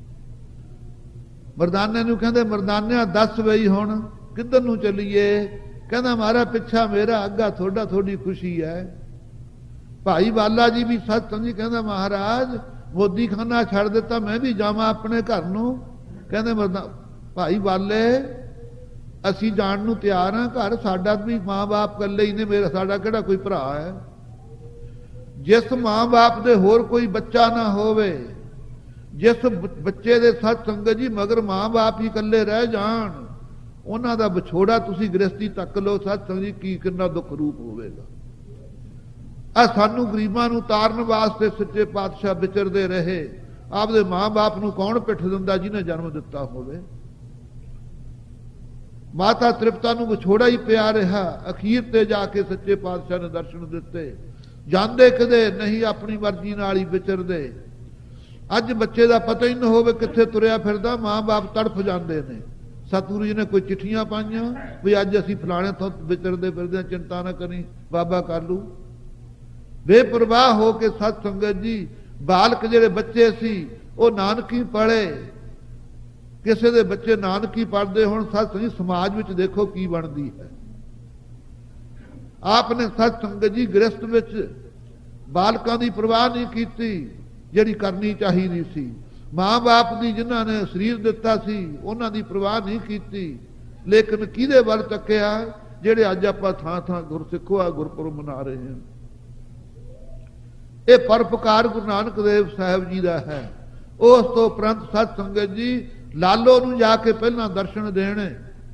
ਮਰਦਾਨੇ ਨੂੰ ਕਹਿੰਦੇ ਮਰਦਾਨਿਆਂ ਦੱਸ ਵਈ ਹੁਣ ਕਿੱਧਰ ਨੂੰ ਚੱਲੀਏ? ਕਹਿੰਦਾ ਮਾਰਾ ਪਿੱਛਾ ਮੇਰਾ ਅੱਗਾ ਤੁਹਾਡਾ, ਤੁਹਾਡੀ ਖੁਸ਼ੀ ਹੈ। ਭਾਈ ਬਾਲਾ ਜੀ ਵੀ ਸਤ ਸੰਗੀ ਕਹਿੰਦਾ ਮਹਾਰਾਜ ਮੋਦੀਖਾਨਾ ਛੱਡ ਦਿੱਤਾ, ਮੈਂ ਵੀ ਜਾਵਾਂ ਆਪਣੇ ਘਰ ਨੂੰ। ਕਹਿੰਦੇ ਭਾਈ ਬਾਲੇ ਅਸੀਂ ਜਾਣ ਨੂੰ ਤਿਆਰ ਹਾਂ, ਘਰ ਸਾਡਾ ਵੀ ਮਾਂ ਬਾਪ ਇਕੱਲੇ ਹੀ ਨੇ, ਮੇਰਾ ਸਾਡਾ ਕਿਹੜਾ ਕੋਈ ਭਰਾ ਹੈ। ਜਿਸ ਮਾਂ ਬਾਪ ਦੇ ਹੋਰ ਕੋਈ ਬੱਚਾ ਨਾ ਹੋਵੇ, ਜਿਸ ਬੱਚੇ ਦੇ ਸਤ ਸੰਗਤ ਜੀ ਮਗਰ ਮਾਂ ਬਾਪ ਹੀ ਇਕੱਲੇ ਰਹਿ ਜਾਣ, ਉਹਨਾਂ ਦਾ ਵਿਛੋੜਾ ਤੁਸੀਂ ਗ੍ਰਸਤੀ ਤੱਕ ਲਓ ਸਤ ਸੰਗਤ ਜੀ, ਕੀ ਕਿੰਨਾ ਦੁੱਖ ਰੂਪ ਹੋਵੇਗਾ। ਆ ਸਾਨੂੰ ਗਰੀਬਾਂ ਨੂੰ ਤਾਰਨ ਵਾਸਤੇ ਸੱਚੇ ਪਾਤਸ਼ਾਹ ਵਿਚਰਦੇ ਰਹੇ। ਆਪਦੇ ਮਾਂ ਬਾਪ ਨੂੰ ਕੌਣ ਪਿੱਠ ਦਿੰਦਾ ਜਿਹਨੇ ਜਨਮ ਦਿੱਤਾ ਹੋਵੇ। ਮਾਤਾ ਤ੍ਰਿਪਤਾ ਨੂੰ ਵਿਛੋੜਾ ਹੀ ਪਿਆ ਰਿਹਾ। ਅਖੀਰ ਤੇ ਜਾ ਕੇ ਸੱਚੇ ਪਾਤਸ਼ਾਹ ਨੇ ਦਰਸ਼ਨ ਦਿੱਤੇ। ਜਾਂਦੇ ਕਦੇ ਨਹੀਂ, ਆਪਣੀ ਮਰਜ਼ੀ ਨਾਲ ਹੀ ਵਿਚਰਦੇ। ਅੱਜ ਬੱਚੇ ਦਾ ਪਤਾ ਹੀ ਨਾ ਹੋਵੇ ਕਿੱਥੇ ਤੁਰਿਆ ਫਿਰਦਾ, ਮਾਂ ਬਾਪ ਤੜਫ ਜਾਂਦੇ ਨੇ। ਸਤਿਗੁਰੂ ਜੀ ਨੇ ਕੋਈ ਚਿੱਠੀਆਂ ਪਾਈਆਂ ਵੀ ਅੱਜ ਅਸੀਂ ਫਲਾਣੇ ਤੋਂ ਵਿਚਰਦੇ ਫਿਰਦੇ, ਚਿੰਤਾ ਨਾ ਕਰੀ ਬਾਬਾ ਕਰ ਲੂ। ਬੇਪਰਵਾਹ ਹੋ ਕੇ ਸਤ ਸੰਗਤ ਜੀ ਬਾਲਕ ਜਿਹੜੇ ਬੱਚੇ ਸੀ ਉਹ ਨਾਨਕੀ ਪੜ੍ਹੇ। ਕਿਸੇ ਦੇ ਬੱਚੇ ਨਾਨਕੀ ਪੜ੍ਹਦੇ ਹੁਣ ਸਤ ਸੰਗਤ ਸਮਾਜ ਵਿੱਚ ਦੇਖੋ ਕੀ ਬਣਦੀ ਹੈ। ਆਪ ਨੇ ਸਤ ਸੰਗਤ ਜੀ ਗ੍ਰਸਤ ਵਿੱਚ ਬਾਲਕਾਂ ਦੀ ਪਰਵਾਹ ਨਹੀਂ ਕੀਤੀ ਜਿਹੜੀ ਕਰਨੀ ਚਾਹੀਦੀ ਸੀ। ਮਾਂ ਬਾਪ ਦੀ ਜਿਨ੍ਹਾਂ ਨੇ ਸਰੀਰ ਦਿੱਤਾ ਸੀ ਉਹਨਾਂ ਦੀ ਪਰਵਾਹ ਨਹੀਂ ਕੀਤੀ। ਲੇਕਿਨ ਕਿਹਦੇ ਵੱਲ ਤੱਕਿਆ? ਜਿਹੜੇ ਅੱਜ ਆਪਾਂ ਥਾਂ ਥਾਂ ਗੁਰਸਿੱਖੋ ਗੁਰਪੁਰਬ ਮਨਾ ਰਹੇ ਹਾਂ। ਇਹ ਪਰਉਪਕਾਰ ਗੁਰੂ ਨਾਨਕ ਦੇਵ ਸਾਹਿਬ ਜੀ ਦਾ ਹੈ। ਉਸ ਤੋਂ ਉਪਰੰਤ ਸਤ ਸੰਗਤ ਜੀ ਲਾਲੋ ਨੂੰ ਜਾ ਕੇ ਪਹਿਲਾਂ ਦਰਸ਼ਨ ਦੇਣੇ,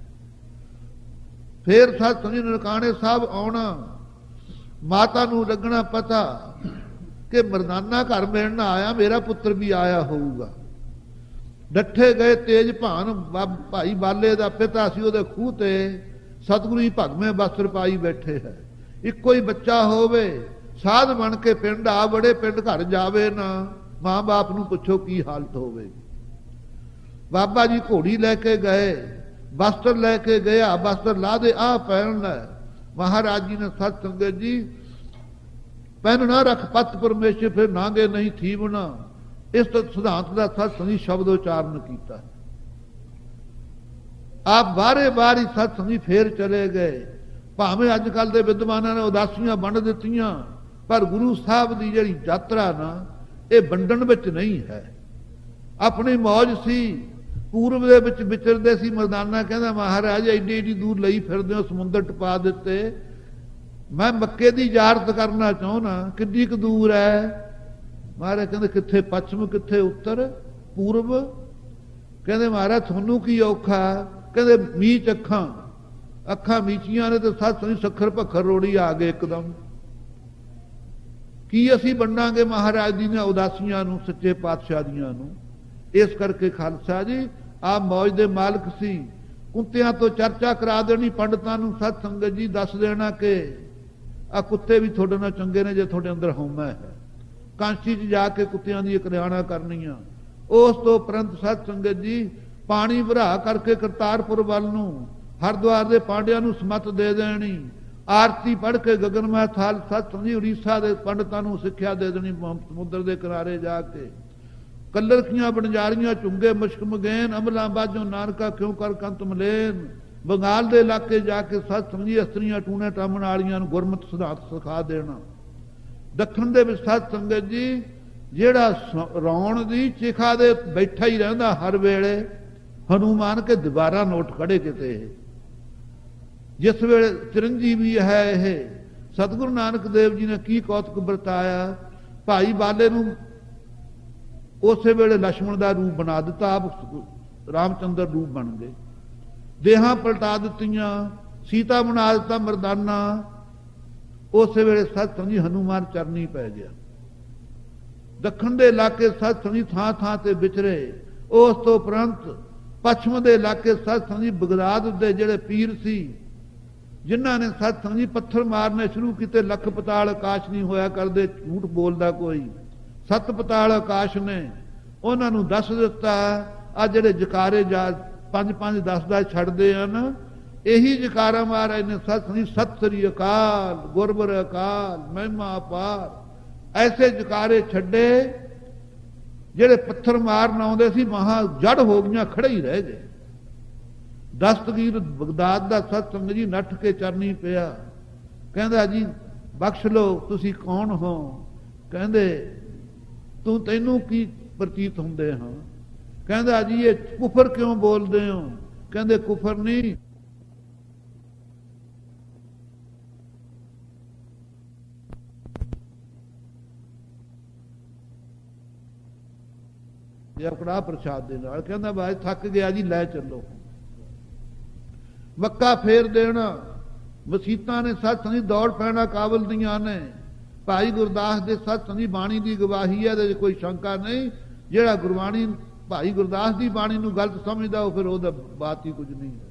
ਫਿਰ ਸਤ ਸੰਗਤ ਨਨਕਾਣੇ ਸਾਹਿਬ ਆਉਣਾ। ਮਾਤਾ ਨੂੰ ਲੱਗਣਾ ਪਤਾ ਕਿ ਮਰਦਾਨਾ ਘਰ ਮਿਲਣ ਆਇਆ, ਮੇਰਾ ਪੁੱਤਰ ਵੀ ਆਇਆ ਹੋਊਗਾ। ਡੱਠੇ ਗਏ ਤੇਜ ਭਾਨ ਭਾਈ ਬਾਲੇ ਦਾ ਪਿਤਾ ਸੀ, ਉਹਦੇ ਖੂਹ ਤੇ ਸਤਿਗੁਰੂ ਜੀ ਭਗਵੇਂ ਵਸਤਰ ਪਾਈ ਬੈਠੇ ਹੈ। ਇੱਕੋ ਹੀ ਬੱਚਾ ਹੋਵੇ, ਸਾਧ ਬਣ ਕੇ ਪਿੰਡ ਆ ਬੜੇ, ਪਿੰਡ ਘਰ ਜਾਵੇ ਨਾ, ਮਾਂ ਬਾਪ ਨੂੰ ਪੁੱਛੋ ਕੀ ਹਾਲਤ ਹੋਵੇਗੀ। ਬਾਬਾ ਜੀ ਘੋੜੀ ਲੈ ਕੇ ਗਏ, ਵਸਤਰ ਲੈ ਕੇ ਗਿਆ, ਵਸਤਰ ਲਾ ਦੇ ਆ ਪਹਿਨ ਲੈ। ਮਹਾਰਾਜ ਜੀ ਨੇ ਸਤ ਸੰਗਤ ਜੀ ਪਹਿਨਣਾ ਰੱਖ ਪਤ ਪਰਮੇਸ਼ਰ ਫਿਰ ਨਾਂਗੇ ਨਹੀਂ ਥੀਵਣਾ, ਇਸ ਤੋਂ ਸਿਧਾਂਤ ਦਾ ਸਤ ਸੰਗੀ ਸ਼ਬਦ ਉਚਾਰਨ ਕੀਤਾ। ਆਪ ਬਾਰੇ ਬਾਰੀ ਸਤ ਸੰਗੀ ਫੇਰ ਚਲੇ ਗਏ। ਭਾਵੇਂ ਅੱਜ ਕੱਲ ਦੇ ਵਿਦਵਾਨਾਂ ਨੇ ਉਦਾਸੀਆਂ ਵੰਡ ਦਿੱਤੀਆਂ, ਪਰ ਗੁਰੂ ਸਾਹਿਬ ਦੀ ਜਿਹੜੀ ਯਾਤਰਾ ਨਾ ਇਹ ਵੰਡਣ ਵਿੱਚ ਨਹੀਂ ਹੈ। ਆਪਣੀ ਮੌਜ ਸੀ। ਪੂਰਬ ਦੇ ਵਿੱਚ ਵਿਚਰਦੇ ਸੀ। ਮਰਦਾਨਾ ਕਹਿੰਦਾ ਮਹਾਰਾਜ ਐਡੀ ਐਡੀ ਦੂਰ ਲਈ ਫਿਰਦੇ ਹੋ, ਸਮੁੰਦਰ ਟਪਾ ਦਿੱਤੇ। ਮੈਂ ਮੱਕੇ ਦੀ ਜ਼ਿਆਰਤ ਕਰਨਾ ਚਾਹੁੰਦਾ, ਕਿੰਨੀ ਕੁ ਦੂਰ ਹੈ? ਮਹਾਰਾਜ ਕਹਿੰਦੇ ਕਿੱਥੇ ਪੱਛਮ, ਕਿੱਥੇ ਉੱਤਰ, ਪੂਰਬ। ਕਹਿੰਦੇ ਮਹਾਰਾਜ ਤੁਹਾਨੂੰ ਕੀ ਔਖਾ? ਕਹਿੰਦੇ ਮੀਚ ਅੱਖਾਂ, ਅੱਖਾਂ ਮੀਚੀਆਂ ਨੇ ਤੇ ਸੱਤ ਸਣੀ ਸੱਖਰ ਭੱਖਰ ਰੋੜੀ ਆ ਗਏ ਇੱਕਦਮ। ਕੀ ਅਸੀਂ ਵੰਡਾਂਗੇ ਮਹਾਰਾਜ ਦੀ ਨੇ ਉਦਾਸੀਆਂ ਨੂੰ, ਸੱਚੇ ਪਾਤਸ਼ਾਹ ਦੀਆਂ ਨੂੰ? ਇਸ ਕਰਕੇ ਖਾਲਸਾ ਜੀ ਆਪ ਮੌਜ ਦੇ ਮਾਲਕ ਸੀ। ਕੁੱਤਿਆਂ ਤੋਂ ਚਰਚਾ ਕਰਾ ਦੇਣੀ ਪੰਡਤਾਂ ਨੂੰ, ਸਤ ਸੰਗਤ ਜੀ ਦੱਸ ਦੇਣਾ ਕਿ ਆ ਕੁੱਤੇ ਵੀ ਤੁਹਾਡੇ ਨਾਲ ਚੰਗੇ ਨੇ ਜੇ ਤੁਹਾਡੇ ਅੰਦਰ ਹਉਮੈ ਹੈ। ਕਾਂਸੀ 'ਚ ਜਾ ਕੇ ਕੁੱਤਿਆਂ ਦੀ ਕਲਿਆਣਾ ਕਰਨੀਆਂ। ਉਸ ਤੋਂ ਉਪਰੰਤ ਸਤ ਸੰਗਤ ਜੀ ਪਾਣੀ ਭਰਾ ਕਰਕੇ ਕਰਤਾਰਪੁਰ ਵੱਲ ਨੂੰ ਹਰਿਦੁਆਰ ਦੇ ਪਾਂਡਿਆਂ ਨੂੰ ਸਮਤ ਦੇ ਦੇਣੀ। ਆਰਤੀ ਪੜ੍ਹ ਕੇ ਗਗਨਮੈ ਥਾਲ ਸਤ ਸੰਗੀ ਉੜੀਸਾ ਦੇ ਪੰਡਤਾਂ ਨੂੰ ਸਿੱਖਿਆ ਦੇ ਦੇਣੀ ਸਮੁੰਦਰ ਦੇ ਕਿਨਾਰੇ ਜਾ ਕੇ। ਕਲਰਖੀਆਂ ਬਣਜਾਰੀਆਂ ਝੁੰਗੇ ਮੁਸ਼ਕ ਮਗੈਨ ਅਮਲਾਂ ਬਾਝੋਂ ਨਾਨਕਾ ਕਿਉਂ ਕਰ ਕੰਤ ਮਲੇਨ। ਬੰਗਾਲ ਦੇ ਇਲਾਕੇ ਜਾ ਕੇ ਸਤ ਸੰਗੀ ਇਸਤਰੀਆਂ ਟੂਣੇ ਟਾਮਣ ਵਾਲੀਆਂ ਨੂੰ ਗੁਰਮਤਿ ਸਿਧਾਂਤ ਸਿਖਾ ਦੇਣਾ। ਦੱਖਣ ਦੇ ਵਿੱਚ ਸਤ ਸੰਗਤ ਜੀ ਜਿਹੜਾ ਰੌਣ ਦੀ ਚਿਖਾ ਦੇ ਬੈਠਾ ਹੀ ਰਹਿੰਦਾ ਹਰ ਵੇਲੇ, ਹਨੂਮਾਨ ਕੇ ਦੀਵਾਰਾਂ ਨੋਟ ਖੜੇ ਕਿਤੇ। ਜਿਸ ਵੇਲੇ ਚਿਰੰਜੀਵੀ ਹੈ ਇਹ ਸਤਿਗੁਰੂ ਨਾਨਕ ਦੇਵ ਜੀ ਨੇ ਕੀ ਕੌਤਕ ਵਰਤਾਇਆ। ਭਾਈ ਬਾਲੇ ਨੂੰ ਉਸੇ ਵੇਲੇ ਲక్ష్మణ ਦਾ ਰੂਪ ਬਣਾ ਦਿੱਤਾ, ਆਪ ਰਾਮਚੰਦਰ ਰੂਪ ਬਣ ਗਏ। ਦੇਹਾਂ ਪਲਟਾ ਦਿੱਤੀਆਂ, ਸੀਤਾ ਬਣਾ ਦਿੱਤਾ ਮਰਦਾਨਾ। ਉਸੇ ਵੇਲੇ ਸਤ ਸੰਗੀ ਹਨੂਮਾਨ ਚਰਨੀ ਪੈ ਗਿਆ। ਦੱਖਣ ਦੇ ਇਲਾਕੇ ਸਤ ਸੰਗੀ ਥਾਂ ਥਾਂ ਤੇ ਵਿਚਰੇ। ਉਸ ਤੋਂ ਉਪਰੰਤ ਪੱਛਮ ਦੇ ਇਲਾਕੇ ਸਤ ਸੰਗੀ ਬਗਦਾਦ ਦੇ ਜਿਹੜੇ ਪੀਰ ਸੀ ਜਿਨ੍ਹਾਂ ਨੇ ਸਤ ਸੰਗੀ ਪੱਥਰ ਮਾਰਨੇ ਸ਼ੁਰੂ ਕੀਤੇ। ਲੱਖ ਪਤਾਲ ਆਕਾਸ਼ ਨਹੀਂ ਹੋਇਆ ਕਰਦੇ, ਝੂਠ ਬੋਲਦਾ ਕੋਈ। ਸੱਤ ਪਤਾਲ ਆਕਾਸ਼ ਨੇ ਉਹਨਾਂ ਨੂੰ ਦੱਸ ਦਿੱਤਾ। ਆ ਜਿਹੜੇ ਜਕਾਰੇ ਜਾ 5-5 10 ਛੱਡਦੇ ਹਨ, ਇਹੀ ਜਕਾਰਾ ਮਾਰ ਰਹੇ ਨੇ ਸਤ ਸੰਗੀ ਸਤਿ ਸ੍ਰੀ ਅਕਾਲ, ਗੁਰਬਰ ਅਕਾਲ, ਮਹਿਮਾ ਅਪਾਰ। ਐਸੇ ਜਕਾਰੇ ਛੱਡੇ ਜਿਹੜੇ ਪੱਥਰ ਮਾਰਨ ਆਉਂਦੇ ਸੀ, ਮਹਾ ਜੜ ਹੋ ਗਈਆਂ, ਖੜੇ ਹੀ ਰਹਿ ਗਏ। ਦਸਤਗੀਰ ਬਗਦਾਦ ਦਾ ਸਤ ਸੰਗਤ ਜੀ ਨੱਠ ਕੇ ਚਰਨੀ ਪਿਆ। ਕਹਿੰਦਾ ਜੀ ਬਖਸ਼ ਲਓ, ਤੁਸੀਂ ਕੌਣ ਹੋ? ਕਹਿੰਦੇ ਤੈਨੂੰ ਕੀ ਪ੍ਰਤੀਤ ਹੁੰਦੇ ਹਾਂ? ਕਹਿੰਦਾ ਜੀ ਇਹ ਕੁਫਰ ਕਿਉਂ ਬੋਲਦੇ ਹੋ? ਕਹਿੰਦੇ ਕੁਫਰ ਨਹੀਂ, ਇਹ ਕੜਾਹ ਪ੍ਰਸ਼ਾਦ ਦੇ ਨਾਲ। ਕਹਿੰਦਾ ਬਾਈ ਥੱਕ ਗਿਆ ਜੀ, ਲੈ ਚੱਲੋ। ਮੱਕਾ ਫੇਰ ਦੇਣਾ। ਮਸੀਤਾਂ ਨੇ ਸਤ ਸੰਗੀ ਦੌੜ ਪੈਣਾ ਕਾਬਲ ਦੀਆਂ ਨੇ। ਭਾਈ ਗੁਰਦਾਸ ਦੇ ਸਤ ਸੰਗੀ ਬਾਣੀ ਦੀ ਗਵਾਹੀ ਹੈ, ਇਹਦੇ ਕੋਈ ਸ਼ੰਕਾ ਨਹੀਂ। ਜਿਹੜਾ ਗੁਰਬਾਣੀ ਭਾਈ ਗੁਰਦਾਸ ਦੀ ਬਾਣੀ ਨੂੰ ਗਲਤ ਸਮਝਦਾ ਉਹ ਫਿਰ ਉਹਦਾ ਬਾਤ ਹੀ ਕੁਝ ਨਹੀਂ ਹੈ।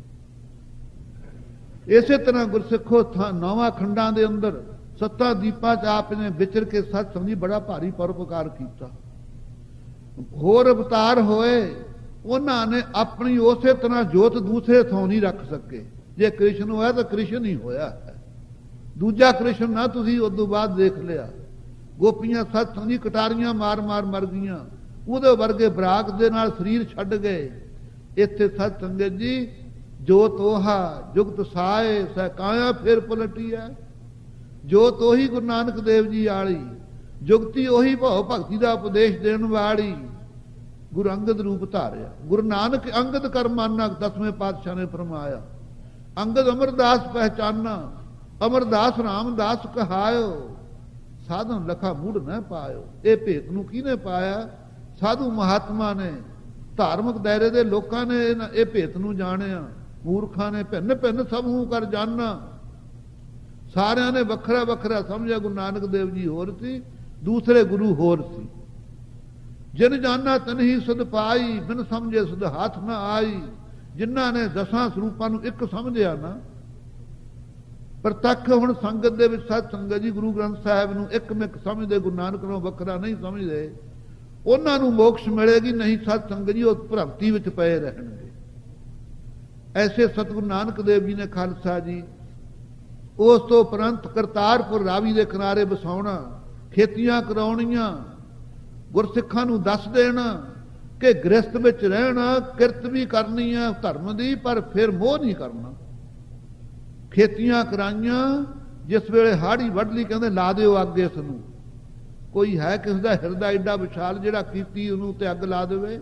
ਇਸੇ ਤਰ੍ਹਾਂ ਗੁਰਸਿੱਖੋ ਨੌਵਾਂ ਖੰਡਾਂ ਦੇ ਅੰਦਰ 7 ਦੀਪਾਂ ਚ ਆਪ ਨੇ ਵਿਚਰ ਕੇ ਸਤ ਸੰਗੀ ਬੜਾ ਭਾਰੀ ਪਰਉਪਕਾਰ ਕੀਤਾ। ਹੋਰ ਅਵਤਾਰ ਹੋਏ, ਉਹਨਾਂ ਨੇ ਆਪਣੀ ਉਸੇ ਤਰ੍ਹਾਂ ਜੋਤ ਦੂਸਰੇ ਥਾਂ ਨਹੀਂ ਰੱਖ ਸਕੇ। ਜੇ ਕ੍ਰਿਸ਼ਨ ਹੋਇਆ ਤਾਂ ਕ੍ਰਿਸ਼ਨ ਹੀ ਹੋਇਆ ਹੈ, ਦੂਜਾ ਕ੍ਰਿਸ਼ਨ ਨਾ ਤੁਸੀਂ ਉਦੋਂ ਬਾਅਦ ਦੇਖ ਲਿਆ। ਗੋਪੀਆਂ ਸਤ ਸੰਗੀ ਕਟਾਰੀਆਂ ਮਾਰ ਮਾਰ ਮਰ ਗਈਆਂ, ਉਹਦੇ ਵਰਗੇ ਬਰਾਕ ਦੇ ਨਾਲ ਸਰੀਰ ਛੱਡ ਗਏ। ਇੱਥੇ ਸਤ ਸੰਗਤ ਜੀ ਜੋਤ ਤੋਹਾ ਜੁਗਤ ਸਾਏ ਸਹਿਕਾਇਆ ਫਿਰ ਪਲਟੀ ਹੈ। ਜੋਤ ਉਹੀ ਗੁਰੂ ਨਾਨਕ ਦੇਵ ਜੀ ਵਾਲੀ, ਜੁਗਤੀ ਉਹੀ ਭਉ ਭਗਤੀ ਦਾ ਉਪਦੇਸ਼ ਦੇਣ ਵਾਲੀ, ਗੁਰੂ ਅੰਗਦ ਰੂਪ ਧਾਰਿਆ। ਗੁਰੂ ਨਾਨਕ ਅੰਗਦ ਕਰਮਾਨਾ 10ਵੇਂ ਪਾਤਸ਼ਾਹ ਨੇ ਫਰਮਾਇਆ। ਅੰਗਦ ਅਮਰਦਾਸ ਪਹਿਚਾਨਾ, ਅਮਰਦਾਸ ਰਾਮਦਾਸ ਕਹਾਇਓ। ਸਾਧਨ ਲਖਾ ਮੂੜ ਨਾ ਪਾਇਓ। ਇਹ ਭੇਤ ਨੂੰ ਕਿਹਨੇ ਪਾਇਆ? ਸਾਧੂ ਮਹਾਤਮਾ ਨੇ, ਧਾਰਮਿਕ ਦਾਇਰੇ ਦੇ ਲੋਕਾਂ ਨੇ ਇਹ ਭੇਤ ਨੂੰ ਜਾਣਿਆ। ਮੂਰਖਾਂ ਨੇ ਭਿੰਨ ਭਿੰਨ ਸਮੂਹ ਕਰ ਜਾਣਾ। ਸਾਰਿਆਂ ਨੇ ਵੱਖਰਾ ਵੱਖਰਾ ਸਮਝਿਆ। ਗੁਰੂ ਨਾਨਕ ਦੇਵ ਜੀ ਹੋਰ ਸੀ, ਦੂਸਰੇ ਗੁਰੂ ਹੋਰ ਸੀ। ਜਿਨ ਜਾਨਾ ਤਨਹੀ ਸੁਧ ਪਾਈ, ਬਿਨ ਸਮਝੇ ਸੁਧ ਹੱਥ ਨਾ ਆਈ। ਜਿਨ੍ਹਾਂ ਨੇ 10 ਸਰੂਪਾਂ ਨੂੰ ਇੱਕ ਸਮਝਿਆ ਨਾ, ਪ੍ਰਤੱਖ ਹੁਣ ਸੰਗਤ ਦੇ ਵਿੱਚ ਸਤ ਸੰਗਤ ਜੀ ਗੁਰੂ ਗ੍ਰੰਥ ਸਾਹਿਬ ਨੂੰ ਇੱਕ ਮਿਕ ਸਮਝਦੇ, ਗੁਰੂ ਨਾਨਕ ਨੂੰ ਵੱਖਰਾ ਨਹੀਂ ਸਮਝਦੇ, ਉਹਨਾਂ ਨੂੰ ਮੋਕਸ਼ ਮਿਲੇਗੀ ਨਹੀਂ। ਸਤ ਸੰਗਤ ਜੀ ਉਹ ਭਗਤੀ ਵਿੱਚ ਪਏ ਰਹਿਣਗੇ। ਐਸੇ ਸਤਿਗੁਰੂ ਨਾਨਕ ਦੇਵ ਜੀ ਨੇ ਖਾਲਸਾ ਜੀ ਉਸ ਤੋਂ ਉਪਰੰਤ ਕਰਤਾਰਪੁਰ ਰਾਵੀ ਦੇ ਕਿਨਾਰੇ ਵਸਾਉਣਾ, ਖੇਤੀਆਂ ਕਰਾਉਣੀਆਂ, ਗੁਰਸਿੱਖਾਂ ਨੂੰ ਦੱਸ ਦੇਣਾ ਕਿ ਗ੍ਰਸਤ ਵਿੱਚ ਰਹਿਣਾ, ਕਿਰਤ ਵੀ ਕਰਨੀ ਹੈ ਧਰਮ ਦੀ, ਪਰ ਫਿਰ ਮੋਹ ਨਹੀਂ ਕਰਨਾ। ਖੇਤੀਆਂ ਕਰਾਈਆਂ। ਜਿਸ ਵੇਲੇ ਹਾੜੀ ਵੱਢ ਲਈ ਕਹਿੰਦੇ ਲਾ ਦਿਓ ਅੱਗ ਇਸ ਨੂੰ। ਕੋਈ ਹੈ ਕਿਸ ਦਾ ਹਿਰਦਾ ਏਡਾ ਵਿਸ਼ਾਲ ਜਿਹੜਾ ਕੀਤੀ ਉਹਨੂੰ ਤੇ ਅੱਗ ਲਾ ਦੇਵੇ?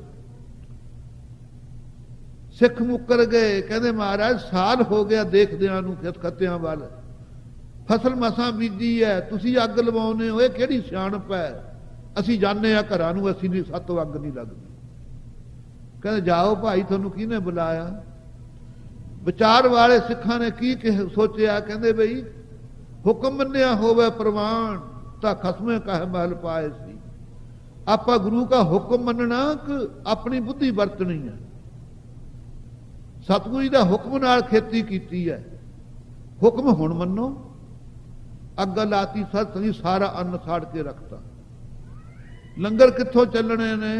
ਸਿੱਖ ਮੁੱਕਰ ਗਏ। ਕਹਿੰਦੇ ਮਹਾਰਾਜ ਸਾਲ ਹੋ ਗਿਆ ਦੇਖਦਿਆਂ ਨੂੰ ਖੱਤਿਆਂ ਵੱਲ, ਫਸਲ ਮਸਾਂ ਬੀਜੀ ਹੈ, ਤੁਸੀਂ ਅੱਗ ਲਵਾਉਨੇ ਹੋ, ਇਹ ਕਿਹੜੀ ਸਿਆਣਪ ਹੈ? ਅਸੀਂ ਜਾਣੇ ਆ ਘਰਾਂ ਨੂੰ, ਅਸੀਂ ਨਹੀਂ, ਸਾਤੋਂ ਅੱਗ ਨਹੀਂ ਲੱਗਦੀ। ਕਹਿੰਦੇ ਜਾਓ ਭਾਈ, ਤੁਹਾਨੂੰ ਕਿਹਨੇ ਬੁਲਾਇਆ? ਵਿਚਾਰ ਵਾਲੇ ਸਿੱਖਾਂ ਨੇ ਕੀ ਸੋਚਿਆ? ਕਹਿੰਦੇ ਬਈ ਹੁਕਮ ਮੰਨਿਆ ਹੋਵੇ ਪ੍ਰਵਾਨ ਤਾਂ ਖਸਮੇ ਕਹਿ ਮਹਿਲ ਪਾਏ ਸੀ। ਆਪਾਂ ਗੁਰੂ ਦਾ ਹੁਕਮ ਮੰਨਣਾ ਕਿ ਆਪਣੀ ਬੁੱਧੀ ਵਰਤਣੀ ਹੈ? ਸਤਿਗੁਰੂ ਜੀ ਦਾ ਹੁਕਮ ਨਾਲ ਖੇਤੀ ਕੀਤੀ ਹੈ, ਹੁਕਮ ਹੁਣ ਮੰਨੋ। ਅੱਗ ਲਾਤੀ ਸਤ ਸੰਗੀ, ਸਾਰਾ ਅੰਨ ਸਾੜ ਕੇ ਰੱਖਤਾ। ਲੰਗਰ ਕਿੱਥੋਂ ਚੱਲਣੇ ਨੇ?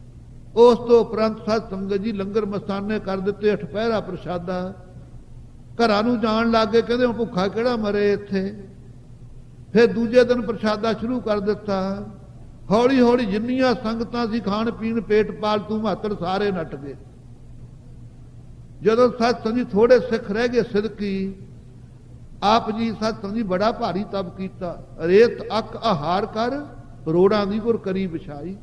ਉਸ ਤੋਂ ਉਪਰੰਤ ਸਤ ਸੰਗਤ ਜੀ ਲੰਗਰ ਮਸਤਾਨੇ ਕਰ ਦਿੱਤੇ, 8 ਪਹਿਰਾ ਪ੍ਰਸ਼ਾਦਾ। ਘਰਾਂ ਨੂੰ ਜਾਣ ਲੱਗ ਗਏ, ਕਹਿੰਦੇ ਭੁੱਖਾ ਕਿਹੜਾ ਮਰੇ ਇੱਥੇ। ਫਿਰ ਦੂਜੇ ਦਿਨ ਪ੍ਰਸ਼ਾਦਾ ਸ਼ੁਰੂ ਕਰ ਦਿੱਤਾ। ਹੌਲੀ ਹੌਲੀ ਜਿੰਨੀਆਂ ਸੰਗਤਾਂ ਸੀ ਖਾਣ ਪੀਣ ਪੇਟ ਪਾਲਤੂ ਮਾਤੜ ਸਾਰੇ ਨੱਟ ਗਏ। ਜਦੋਂ ਸਤਸੰਗ ਜੀ ਥੋੜੇ ਸਿੱਖ ਰਹਿ ਗਏ ਸਿਦਕੀ, ਆਪ ਜੀ ਸਤਸੰਗ ਜੀ ਬੜਾ ਭਾਰੀ ਤਪ ਕੀਤਾ। ਰੇਤ ਅੱਕ ਆਹਾਰ ਕਰ ਰੋੜਾਂ ਦੀ ਗੁਰ ਕਰੀ ਵਿਛਾਈ।